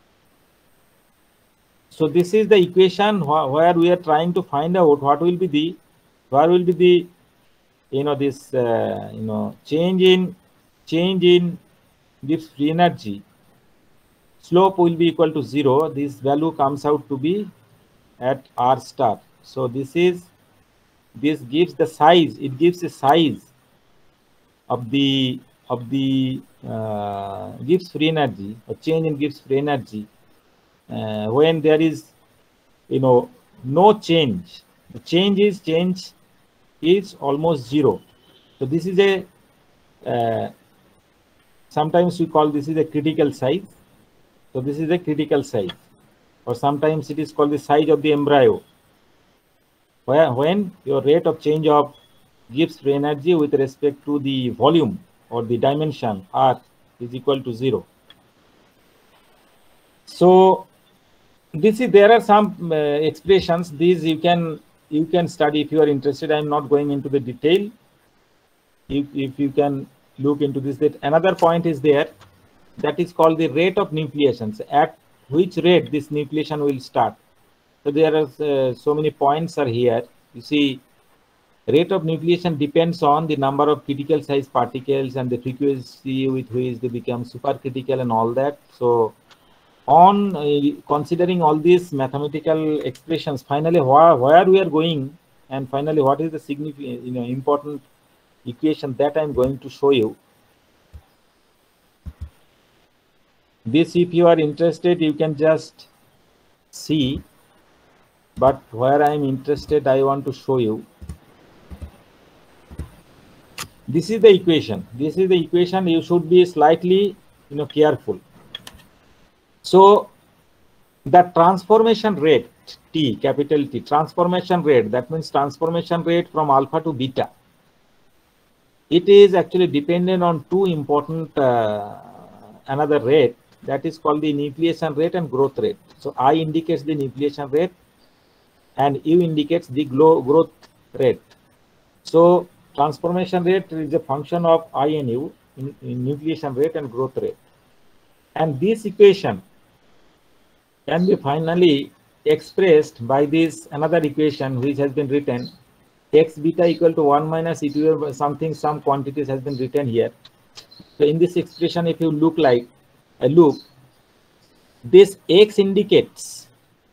Speaker 2: So this is the equation where we are trying to find out what will be the, where will be the, this, change in Gibbs free energy. Slope will be equal to 0. This value comes out to be at R star. So this gives the size. It gives the size of the Gibbs free energy, a change in Gibbs free energy when there is no change. The change is almost 0. So this is a sometimes we call this is a critical size. So this is a critical size, or sometimes it is called the size of the embryo, where when your rate of change of Gibbs free energy with respect to the volume or the dimension R is equal to 0. So this is, there are some expressions. These you can study if you are interested. I am not going into the detail. If you can look into this, that another point is there, that is called the rate of nucleations. At which rate this nucleation will start. So there are so many points are here. You see, rate of nucleation depends on the number of critical size particles and the frequency with which they become supercritical and all that. So on considering all these mathematical expressions, finally where we are going, and finally what is the significant, important equation that I am going to show you. This, if you are interested, you can just see, but where I am interested, I want to show you. This is the equation. This is the equation. You should be slightly, careful. So the transformation rate T, capital T, transformation rate, that means transformation rate from alpha to beta. It is actually dependent on two important another rate, that is called the nucleation rate and growth rate. So I indicates the nucleation rate and U indicates the growth rate. So transformation rate is a function of I and U in nucleation rate and growth rate. And this equation can be finally expressed by this another equation which has been written, x beta equal to 1 minus e to something, some quantities has been written here. So in this expression, if you look, this x indicates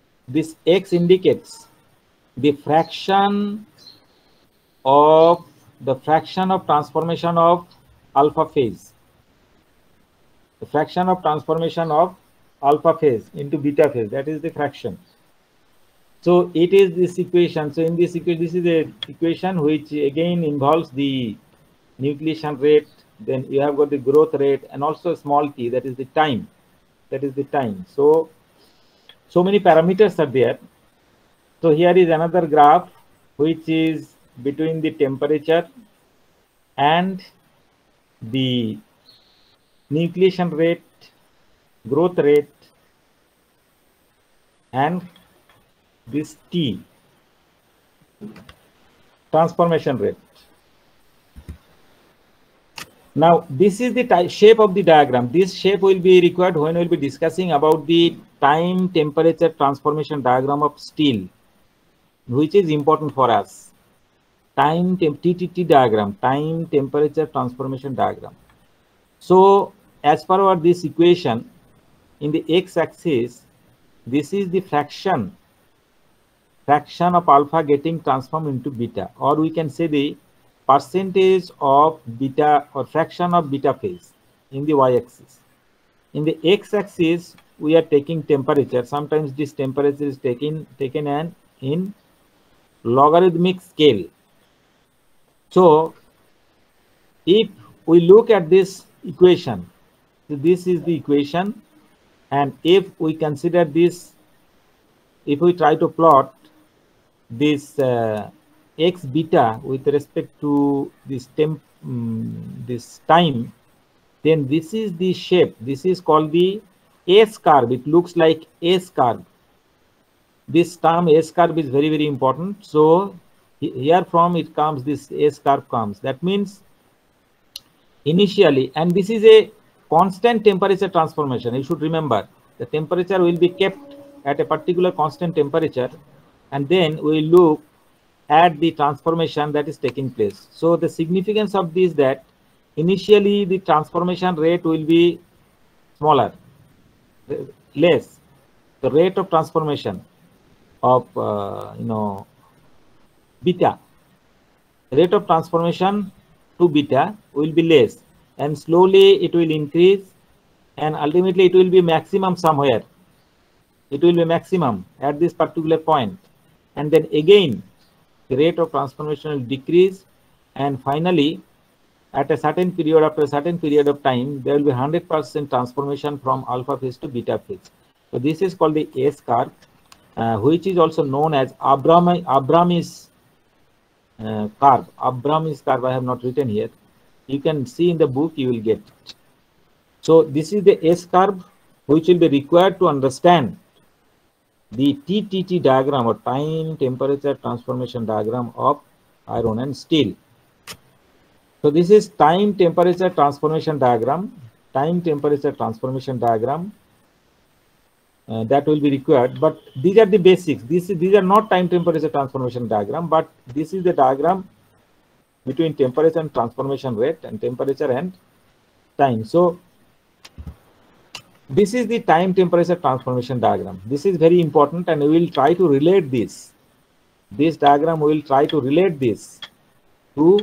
Speaker 2: the fraction of transformation of alpha phase. The fraction of transformation of alpha phase into beta phase, that is the fraction. So it is this equation. So in this equation, this is the equation which again involves the nucleation rate, then you have got the growth rate and also small t, that is the time. So many parameters are there. So here is another graph which is between the temperature and the nucleation rate, growth rate, and this T, transformation rate. Now this is the shape of the diagram. This shape will be required when we will be discussing about the time temperature transformation diagram of steel. which is important for us. TTT diagram, time temperature transformation diagram. So as per this equation, in the x-axis, this is the fraction of alpha getting transformed into beta, or we can say the percentage of beta or fraction of beta phase in the y-axis. In the x-axis, we are taking temperature. Sometimes this temperature is taken in logarithmic scale. So if we look at this equation, so this is the equation, and if we consider this, if we try to plot this x beta with respect to this this time, then this is the shape. This is called the S curve. It looks like S curve. This term S curve is very, very important. So here from it comes, this S curve comes. That means initially, and this is a constant temperature transformation. You should remember the temperature will be kept at a particular constant temperature, and then we look at the transformation that is taking place. So the significance of this, that initially the transformation rate will be smaller, less. The rate of transformation of beta, rate of transformation to beta will be less, and slowly it will increase, and ultimately it will be maximum somewhere. It will be maximum at this particular point, and then again the rate of transformation will decrease, and finally at a certain period, after a certain period of time, there will be 100% transformation from alpha phase to beta phase. So this is called the S curve, which is also known as Abrami's curve. Abrami's curve I have not written here. You can see in the book, you will get it. So this is the S curve, which will be required to understand the TTT diagram, or time temperature transformation diagram of iron and steel. So this is time temperature transformation diagram, time temperature transformation diagram that will be required. But these are the basics. These are not time temperature transformation diagram, but this is the diagram between temperature and transformation rate, and temperature and time. So this is the time temperature transformation diagram. This is very important, and we will try to relate this. This diagram, we will try to relate this to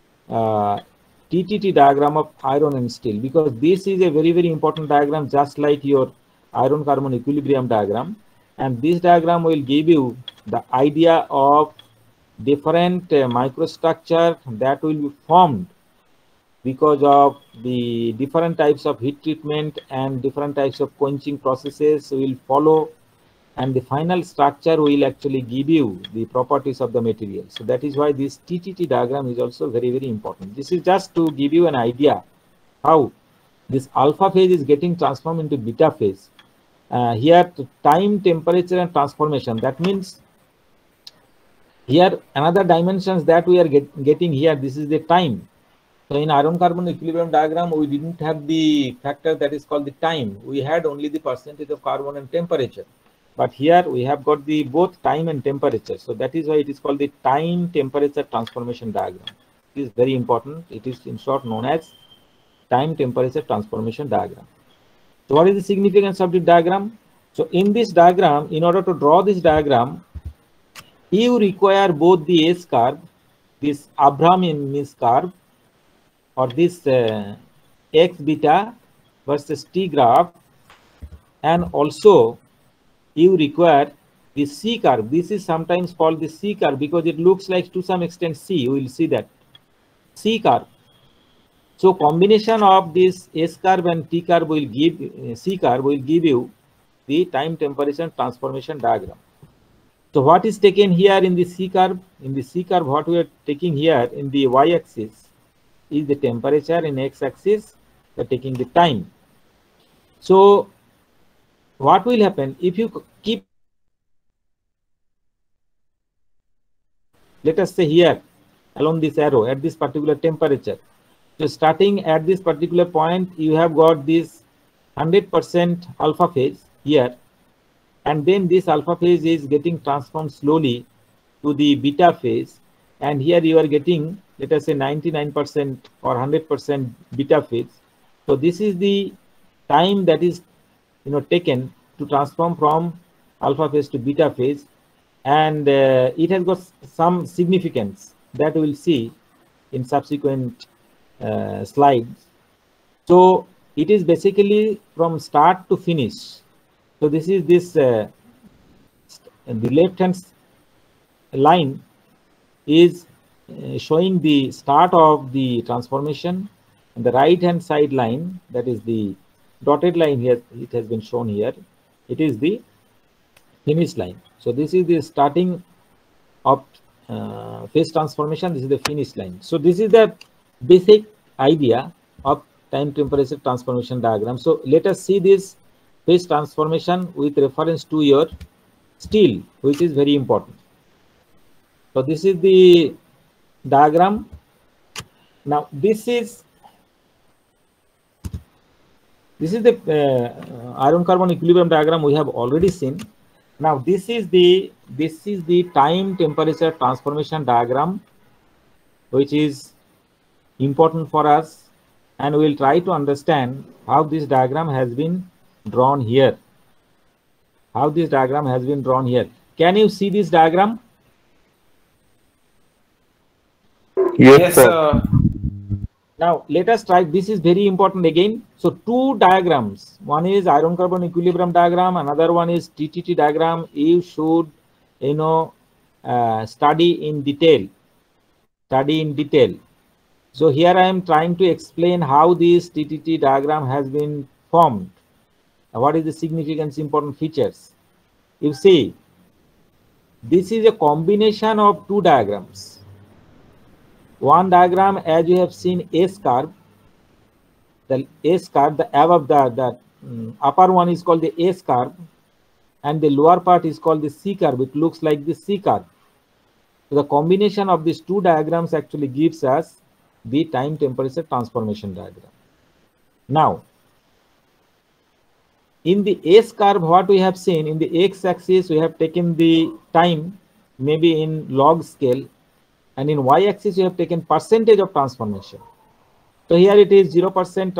Speaker 2: TTT diagram of iron and steel, because this is a very, very important diagram, just like your iron carbon equilibrium diagram. And this diagram will give you the idea of different microstructure that will be formed because of the different types of heat treatment and different types of quenching processes will follow, and the final structure will actually give you the properties of the material. So that is why this TTT diagram is also very, very important. This is just to give you an idea how this alpha phase is getting transformed into beta phase. Here, time, temperature, and transformation. That means here another dimensions that we are getting here. This is the time. So in iron carbon equilibrium diagram, we didn't have the factor that is called the time. We had only the percentage of carbon and temperature. But here we have got the both time and temperature. So that is why it is called the time temperature transformation diagram. It is very important. It is in short known as time temperature transformation diagram. So what is the significance of the diagram? So in this diagram, in order to draw this diagram, you require both the S curve, this Abrami's curve, or this X beta versus T graph, and also you require the C curve. This is sometimes called the C curve because it looks like to some extent C. We will see that C curve. So combination of this S curve and T curve will give C curve will give you the time temperature transformation diagram. So what is taken here in the C curve? In the C curve, what we are taking here in the y-axis is the temperature. In x-axis, we are taking the time. So what will happen if you keep, let us say here along this arrow at this particular temperature. So starting at this particular point, you have got this 100% alpha phase here, and then this alpha phase is getting transformed slowly to the beta phase, and here you are getting, let us say, 99% or 100% beta phase. So this is the time that is taken to transform from alpha phase to beta phase, and it has got some significance that we will see in subsequent slides. So it is basically from start to finish. So this is this the left hand line is showing the start of the transformation, and the right hand side line, that is the dotted line here, it has been shown here, it is the finish line. So this is the starting of phase transformation, this is the finish line. So this is the basic idea of time temperature transformation diagram. So let us see this phase transformation with reference to your steel, which is very important. So this is the diagram. Now this is the iron carbon equilibrium diagram we have already seen. Now this is the time temperature transformation diagram, which is important for us, and we will try to understand how this diagram has been drawn here. How this diagram has been drawn here. Can you see this diagram?
Speaker 1: Yes, sir.
Speaker 2: Now let us try. This is very important again. So two diagrams. One is iron carbon equilibrium diagram. Another one is TTT diagram. You should, study in detail. Study in detail. So here I am trying to explain how this TTT diagram has been formed. What is the significance, important features? You see, this is a combination of two diagrams. One diagram, as you have seen, S curve. The S curve, the above the upper one is called the S curve, and the lower part is called the C curve. It looks like the C curve. So the combination of these two diagrams actually gives us the time temperature transformation diagram. Now, in the S curve, what we have seen, in the x-axis, we have taken the time, maybe in log scale, and in y-axis, we have taken percentage of transformation. So here it is 0%,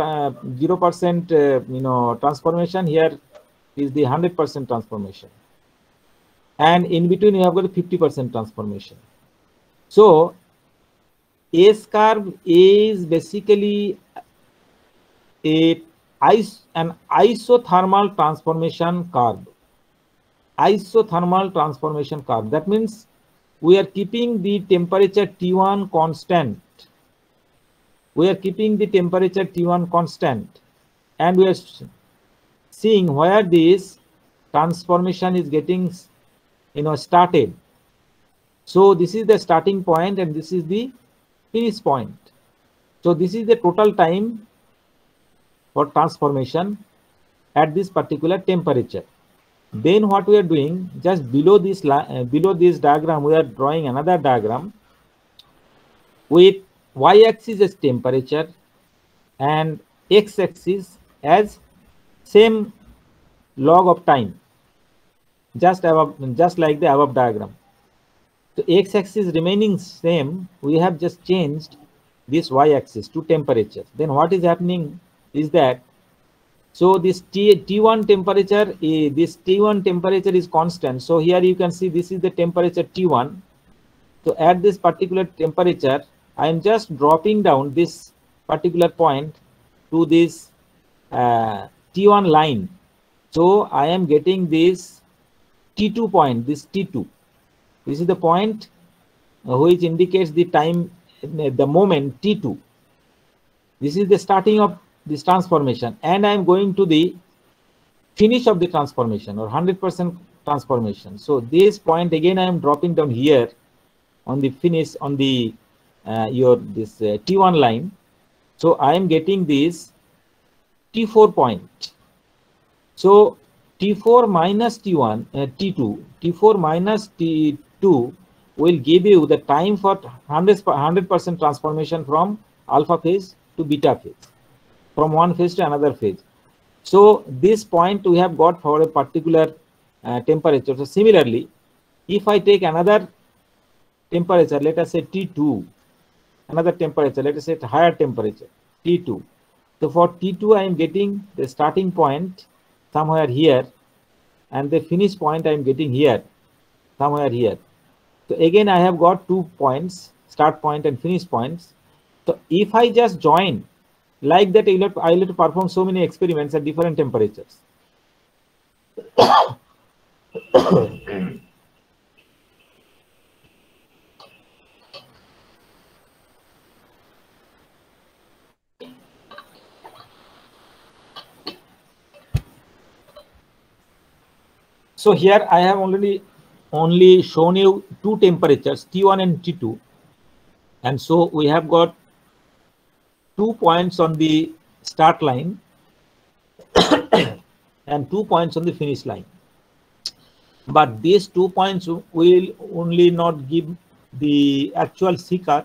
Speaker 2: 0% transformation. Here is the 100% transformation, and in between you have got the 50% transformation. So S curve is basically an isothermal transformation curve. Isothermal transformation curve. That means we are keeping the temperature T1 constant. We are keeping the temperature T1 constant, and we are seeing where this transformation is getting started. So this is the starting point, and this is the finish point. So this is the total time for transformation at this particular temperature. Then what we are doing, just below this diagram, we are drawing another diagram with y-axis as temperature and x-axis as same log of time, just like the above diagram. So x-axis remaining same, we have just changed this y-axis to temperature. Then what is happening is that, so this T1 temperature, is constant. So here you can see this is the temperature T1. So at this particular temperature, I am just dropping down this particular point to this T1 line. So I am getting this T2 point, this T2. This is the point which indicates the time, the moment T2. This is the starting of this transformation, and I am going to the finish of the transformation, or 100% transformation. So this point again I am dropping down here on the finish, on the T1 line. So I am getting this T4 point. So T4 minus T1, T2, T4 minus T2 will give you the time for 100% transformation from alpha phase to beta phase, from one phase to another phase. So this point we have got for a particular temperature. So similarly, if I take another temperature, let us say T2, another temperature, let us say higher temperature, T2. So for T2, I am getting the starting point somewhere here, and the finish point I am getting here, somewhere here. So again, I have got 2 points, start point and finish points. So if I just join like that, I will have to perform so many experiments at different temperatures. So here I have only shown you 2 temperatures, T1 and T2. And so we have got 2 points on the start line and 2 points on the finish line. But these 2 points will only not give the actual C curve.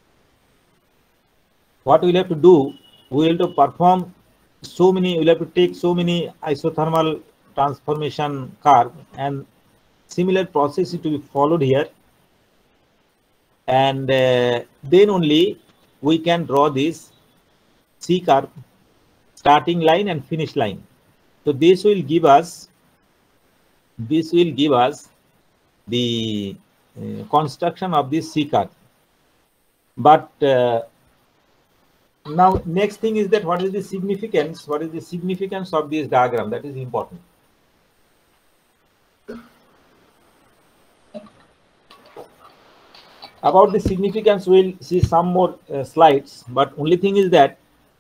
Speaker 2: What we'll have to do, we will have to perform so many, we'll have to take so many isothermal transformation curve, and similar process to be followed here, and then only we can draw this C curve starting line and finish line. So this will give us the construction of this C curve. But now next thing is that what is the significance? What is the significance of this diagram? That is important. About the significance, we'll see some more slides, but only thing is that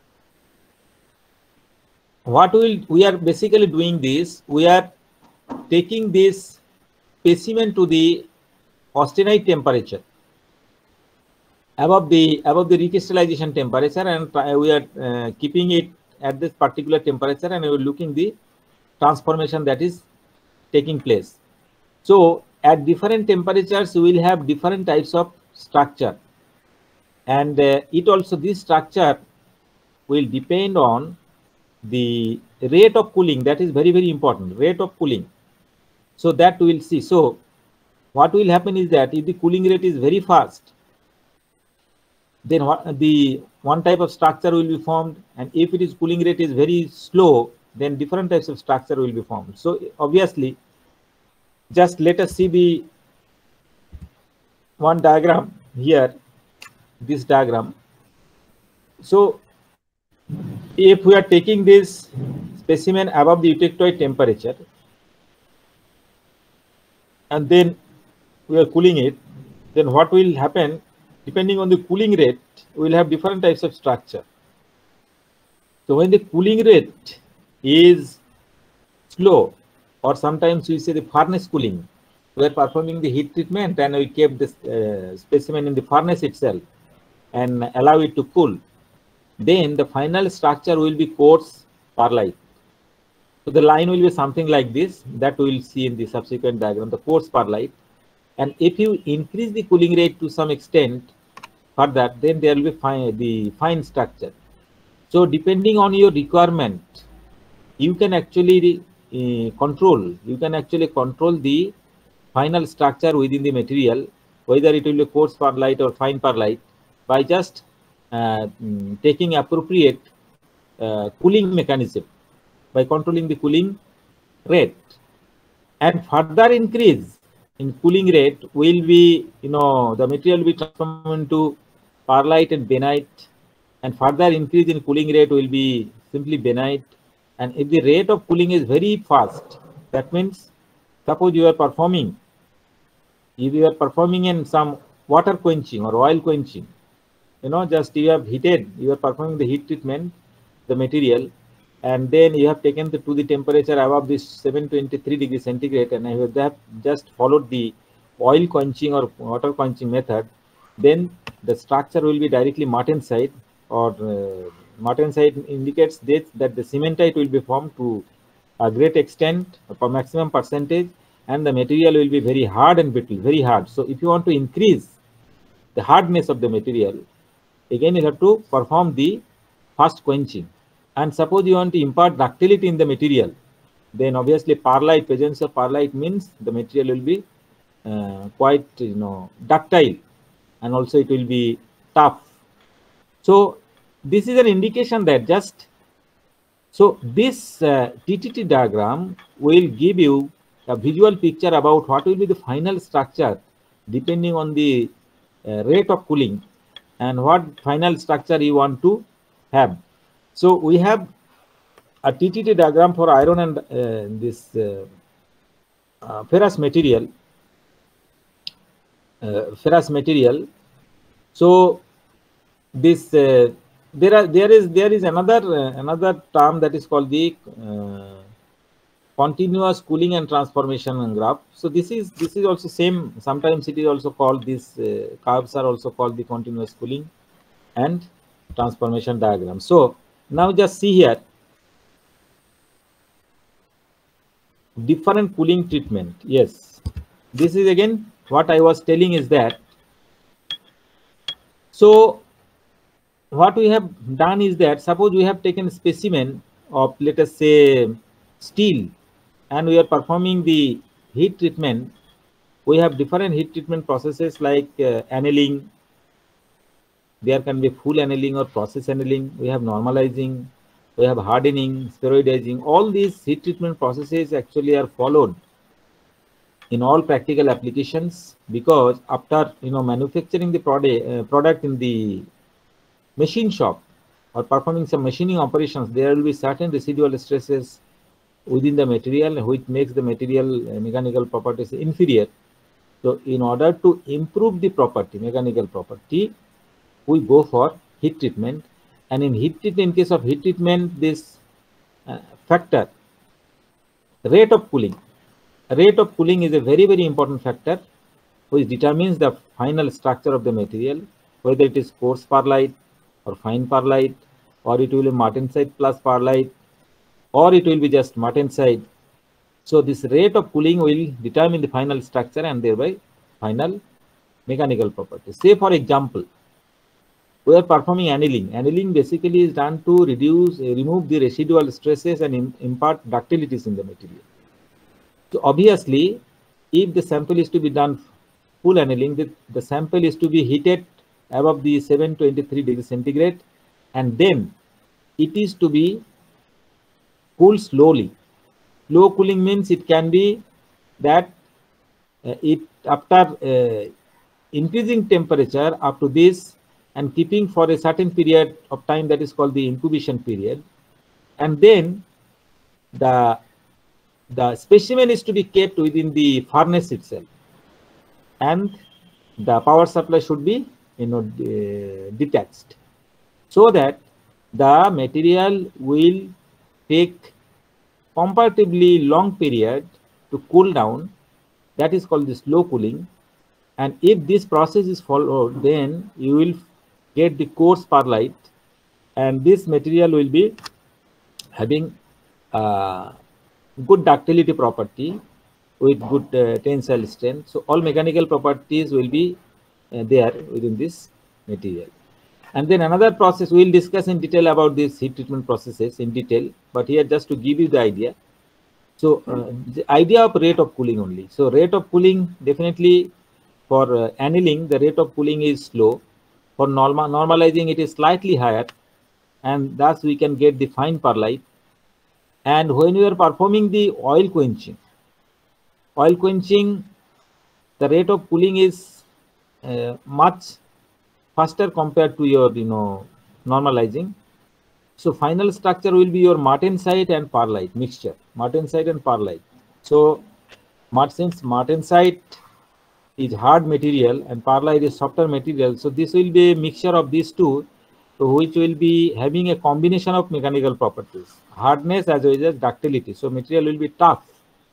Speaker 2: what we are basically doing this, we are taking this specimen to the austenite temperature above the recrystallization temperature, and we are keeping it at this particular temperature, and we are looking the transformation that is taking place. So at different temperatures, we will have different types of structure, and this structure will depend on the rate of cooling. That is very, very important, rate of cooling. So that we will see. So what will happen is that if the cooling rate is very fast, then the one type of structure will be formed, and if it is cooling rate is very slow, then different types of structure will be formed. So obviously, just let us see the one diagram here, this diagram. So if we are taking this specimen above the eutectoid temperature, and then we are cooling it, then what will happen, depending on the cooling rate, we will have different types of structure. So when the cooling rate is slow, or sometimes we say the furnace cooling, we are performing the heat treatment and we keep this specimen in the furnace itself and allow it to cool, then the final structure will be coarse perlite. So the line will be something like this, that we will see in the subsequent diagram, the coarse perlite. And if you increase the cooling rate to some extent further, then there will be the fine structure. So depending on your requirement, you can actually control the final structure within the material, whether it will be coarse perlite or fine perlite, by just taking appropriate cooling mechanism, by controlling the cooling rate. And further increase in cooling rate will be, the material will be transformed into perlite and benite, and further increase in cooling rate will be simply benite. And if the rate of cooling is very fast, that means suppose you are performing in some water quenching or oil quenching, just you have heated, you are performing the heat treatment, the material, and then you have taken to the temperature above this 723 degrees centigrade, and you have just followed the oil quenching or water quenching method, then the structure will be directly martensite, or martensite indicates that the cementite will be formed to a great extent, a maximum percentage, and the material will be very hard and brittle, very hard. So if you want to increase the hardness of the material, again you have to perform the fast quenching. And suppose you want to impart ductility in the material, then obviously perlite, presence of perlite means the material will be quite ductile, and also it will be tough. So this is an indication that just so this TTT diagram will give you a visual picture about what will be the final structure depending on the rate of cooling and what final structure you want to have. So we have a TTT diagram for iron and this ferrous material. So this there is another term that is called the continuous cooling and transformation graph. So this is also same. Sometimes it is also called, these curves are also called the continuous cooling and transformation diagram. So now just see here, different cooling treatment. Yes, this is again what I was telling is that, so what we have done is that, suppose we have taken a specimen of, let us say, steel, and we are performing the heat treatment. We have different heat treatment processes like annealing. There can be full annealing or process annealing. We have normalizing, we have hardening, spheroidizing. All these heat treatment processes actually are followed in all practical applications, because after manufacturing the product in the machine shop or performing some machining operations, there will be certain residual stresses within the material which makes the material mechanical properties inferior. So in order to improve the property, mechanical property, we go for heat treatment. And in heat treatment, in case of heat treatment, this factor, rate of cooling is a very, very important factor which determines the final structure of the material, whether it is coarse perlite or fine perlite, or it will be martensite plus perlite, or it will be just martensite. So this rate of cooling will determine the final structure and thereby final mechanical properties. Say for example, we are performing annealing. Annealing basically is done to remove the residual stresses and impart ductilities in the material. So obviously, if the sample is to be done full annealing, the sample is to be heated above the 723 degrees centigrade, and then it is to be cooled slowly. Slow cooling means it can be that after increasing temperature up to this and keeping for a certain period of time, that is called the incubation period, and then the specimen is to be kept within the furnace itself, and the power supply should be detached, so that the material will take comparatively long period to cool down. That is called the slow cooling. And if this process is followed, then you will get the coarse perlite, and this material will be having good ductility property with good tensile strength. So all mechanical properties will be there within this material. And then another process, we will discuss in detail about these heat treatment processes in detail, but here just to give you the idea. So the idea of rate of cooling only. So rate of cooling, definitely for annealing, the rate of cooling is slow. For normalizing, it is slightly higher, and thus we can get the fine perlite. And when we are performing the oil quenching, the rate of cooling is much faster compared to your normalizing. So final structure will be your martensite and perlite mixture, martensite and perlite. So since martensite is hard material and perlite is softer material, so this will be a mixture of these two, so which will be having a combination of mechanical properties, hardness as well as ductility. So material will be tough.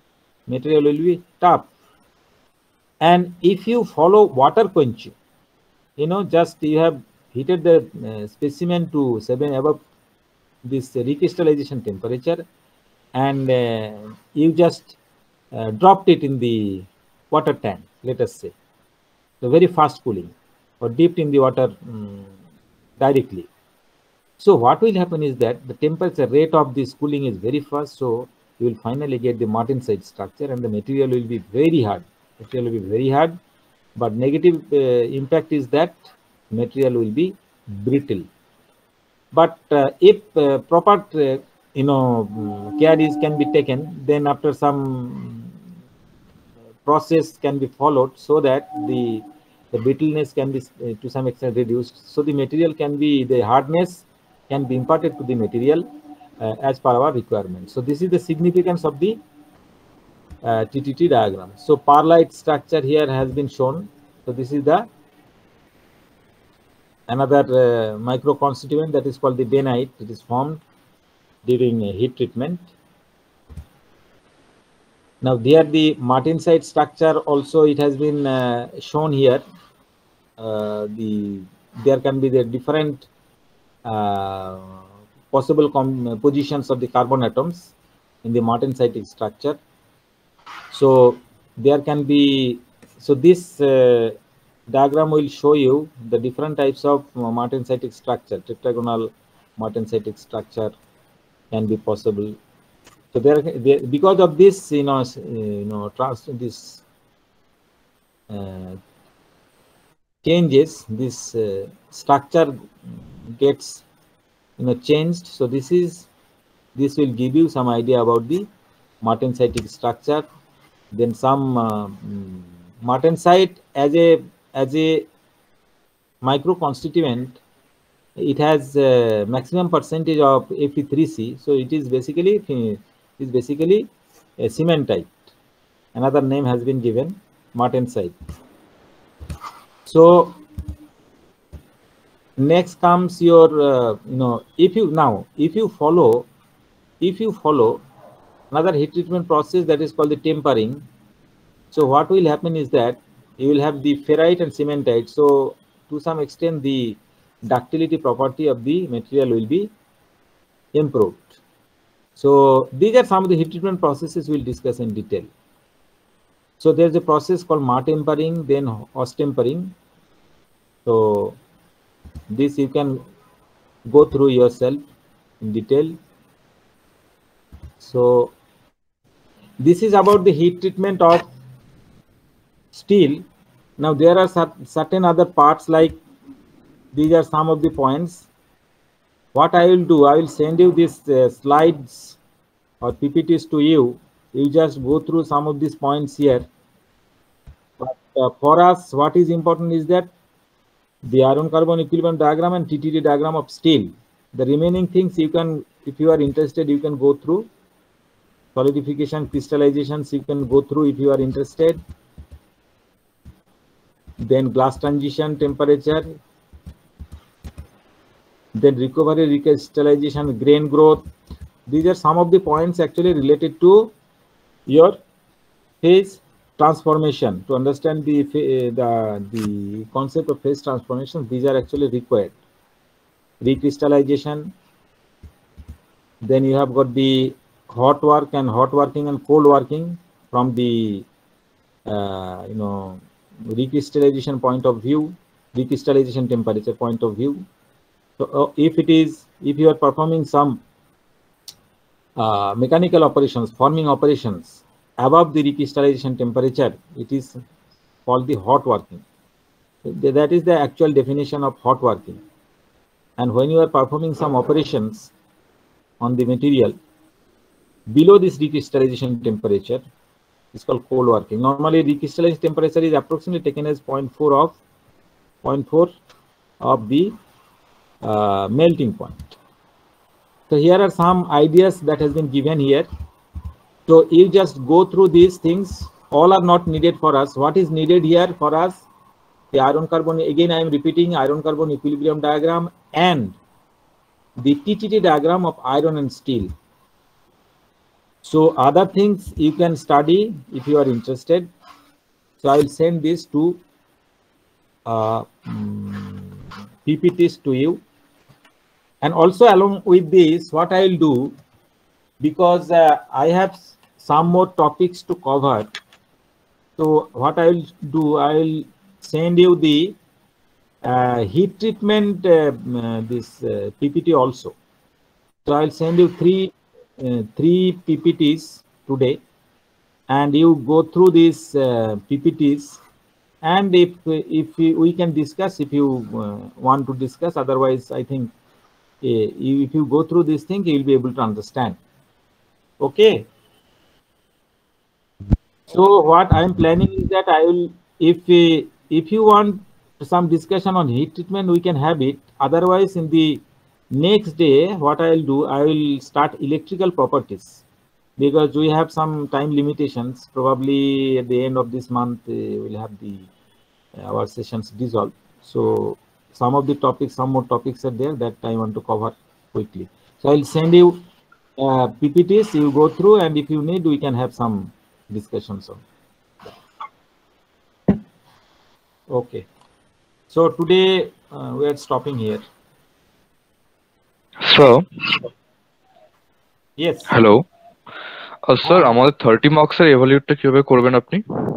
Speaker 2: And if you follow water quenching, just you have heated the specimen to 7 above this recrystallization temperature, and you just dropped it in the water tank, let us say, the very fast cooling, or dipped in the water directly. So what will happen is that the temperature rate of this cooling is very fast, so you will finally get the martensite structure, and the material will be very hard. Material will be very hard, but negative impact is that material will be brittle. But if proper care can be taken, then after some process can be followed so that the brittleness can be to some extent reduced. So the material can be, the hardness can be imparted to the material as per our requirement. So this is the significance of the TTT diagram. So perlite structure here has been shown. So this is the another micro constituent that is called the bainite. It is formed during heat treatment. Now there the martensite structure also it has been shown here. There can be the different possible positions of the carbon atoms in the martensitic structure. So there can be, so this diagram will show you the different types of martensitic structure. Tetragonal martensitic structure can be possible. So there because of this, this changes, this structure gets changed. So this will give you some idea about the martensitic structure. Then some martensite as a micro constituent, it has maximum percentage of Fe3C. So it is basically a cementite. Another name has been given, martensite. So next comes your if you follow another heat treatment process that is called the tempering. So what will happen is that you will have the ferrite and cementite. So to some extent the ductility property of the material will be improved. So these are some of the heat treatment processes we'll discuss in detail. So there's a process called martempering, then ostempering. So this you can go through yourself in detail. So this is about the heat treatment of steel. Now there are certain other parts, like these are some of the points. What I will do, I will send you these slides or PPTs to you. You just go through some of these points here. But for us, what is important is that the iron carbon equilibrium diagram and TTT diagram of steel. The remaining things you can, if you are interested, you can go through. Solidification, crystallizations, you can go through if you are interested. Then glass transition temperature. Then recovery, recrystallization, grain growth. These are some of the points actually related to your phase transformation. To understand the concept of phase transformation, these are actually required. Recrystallization. Then you have got the hot work and hot working and cold working from the recrystallization point of view, recrystallization temperature point of view. So if you are performing some mechanical operations, forming operations above the recrystallization temperature, it is called the hot working. That is the actual definition of hot working. And when you are performing some operations on the material below this recrystallization temperature, it's called cold working. Normally recrystallization temperature is approximately taken as 0.4 of the melting point. So here are some ideas that has been given here. So you just go through these things. All are not needed for us. What is needed here for us? The iron carbon, again I am repeating, iron carbon equilibrium diagram and the TTT diagram of iron and steel. So other things you can study if you are interested. So I will send this to PPTs to you. And also along with this, what I will do, because I have some more topics to cover. So what I will do, I will send you the heat treatment, this PPT also. So I will send you three PPTs today. and you go through these PPTs, and if we can discuss, if you want to discuss. Otherwise, I think if you go through this thing, you will be able to understand. Okay. So what I am planning is that I will, if you want some discussion on heat treatment, we can have it. Otherwise, in the next day, what I will do, I will start electrical properties, because we have some time limitations. Probably at the end of this month, we'll have the our sessions dissolved. So some of the topics, some more topics are there that I want to cover quickly. So I'll send you PPTs, you go through, and if you need, we can have some discussions on. Okay. So today we are stopping here.
Speaker 4: So,
Speaker 2: Yes.
Speaker 4: hello. Sir আমাদের 30 মার্কসের এভালুয়েটটা কিভাবে করবেন আপনি?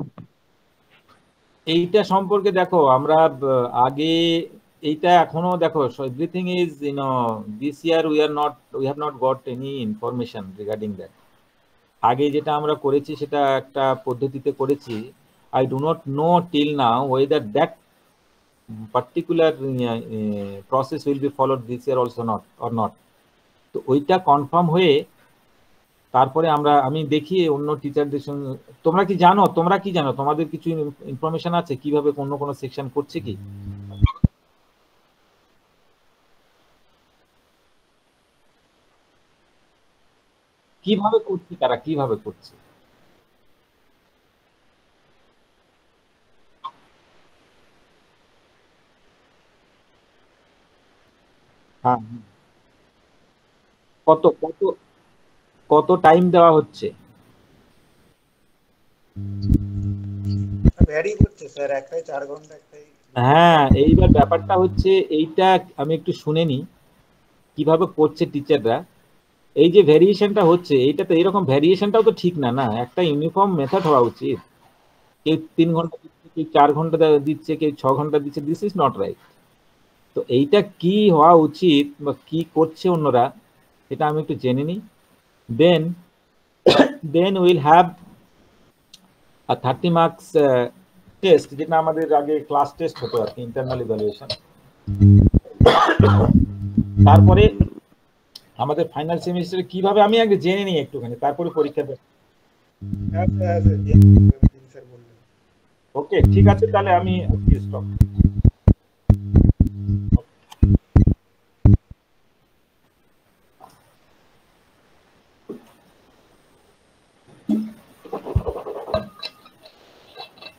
Speaker 2: এইটা সম্পর্কে দেখো, আমরা আগে এইটা এখনো দেখো, everything is this year we have not got any information regarding that. আগে যেটা আমরা করেছি সেটা একটা পদ্ধতিতে করেছি. I do not know till now whether that particular process will be followed this year also or not. তো ওইটা কনফার্ম হয়ে তারপরে আমি দেখি অন্য টিচারদের সঙ্গে। তোমরা কি জানো, তোমাদের কিছু ইনফরমেশন আছে কিভাবে কোনো সেকশন করছে কি? কিভাবে করছে তারা, কিভাবে করছে? হ্যাঁ, কত কত কত টাইম দেওয়া হচ্ছে?
Speaker 5: ভ্যারি করছে স্যার, একটাই 4 ঘন্টা, একটাই।
Speaker 2: হ্যাঁ, এইবার ব্যাপারটা হচ্ছে এইটা আমি একটু শুনে নি কিভাবে করছে টিচাররা। এই যে ভ্যারিয়েশনটা হচ্ছে, এইটা তো এরকম ভ্যারিয়েশনটাও তো ঠিক না, না একটা ইউনিফর্ম মেথড হওয়া উচিত। কেউ 3 ঘন্টা দিচ্ছে, কেউ 4 ঘন্টা দিচ্ছে, কেউ 6 ঘন্টা দিচ্ছে, দিস ইজ নট রাইট। তো এইটা কি হওয়া উচিত বা কি করছে অন্যরা, এটা আমি একটু জেনে নিই। Then will have 30 marks test, যেটা আমাদের আগে ক্লাস টেস্ট হতো আর কি, ইন্টারনাল ইভ্যালুয়েশন। তারপরে আমাদের ফাইনাল সেমিস্টারে কিভাবে, আমি আগে জেনে নিই একটুখানি, তারপরে পরীক্ষা দেব। ওকে, ঠিক আছে, তাহলে আমি স্টপ।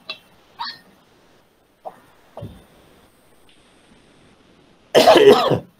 Speaker 2: Yeah.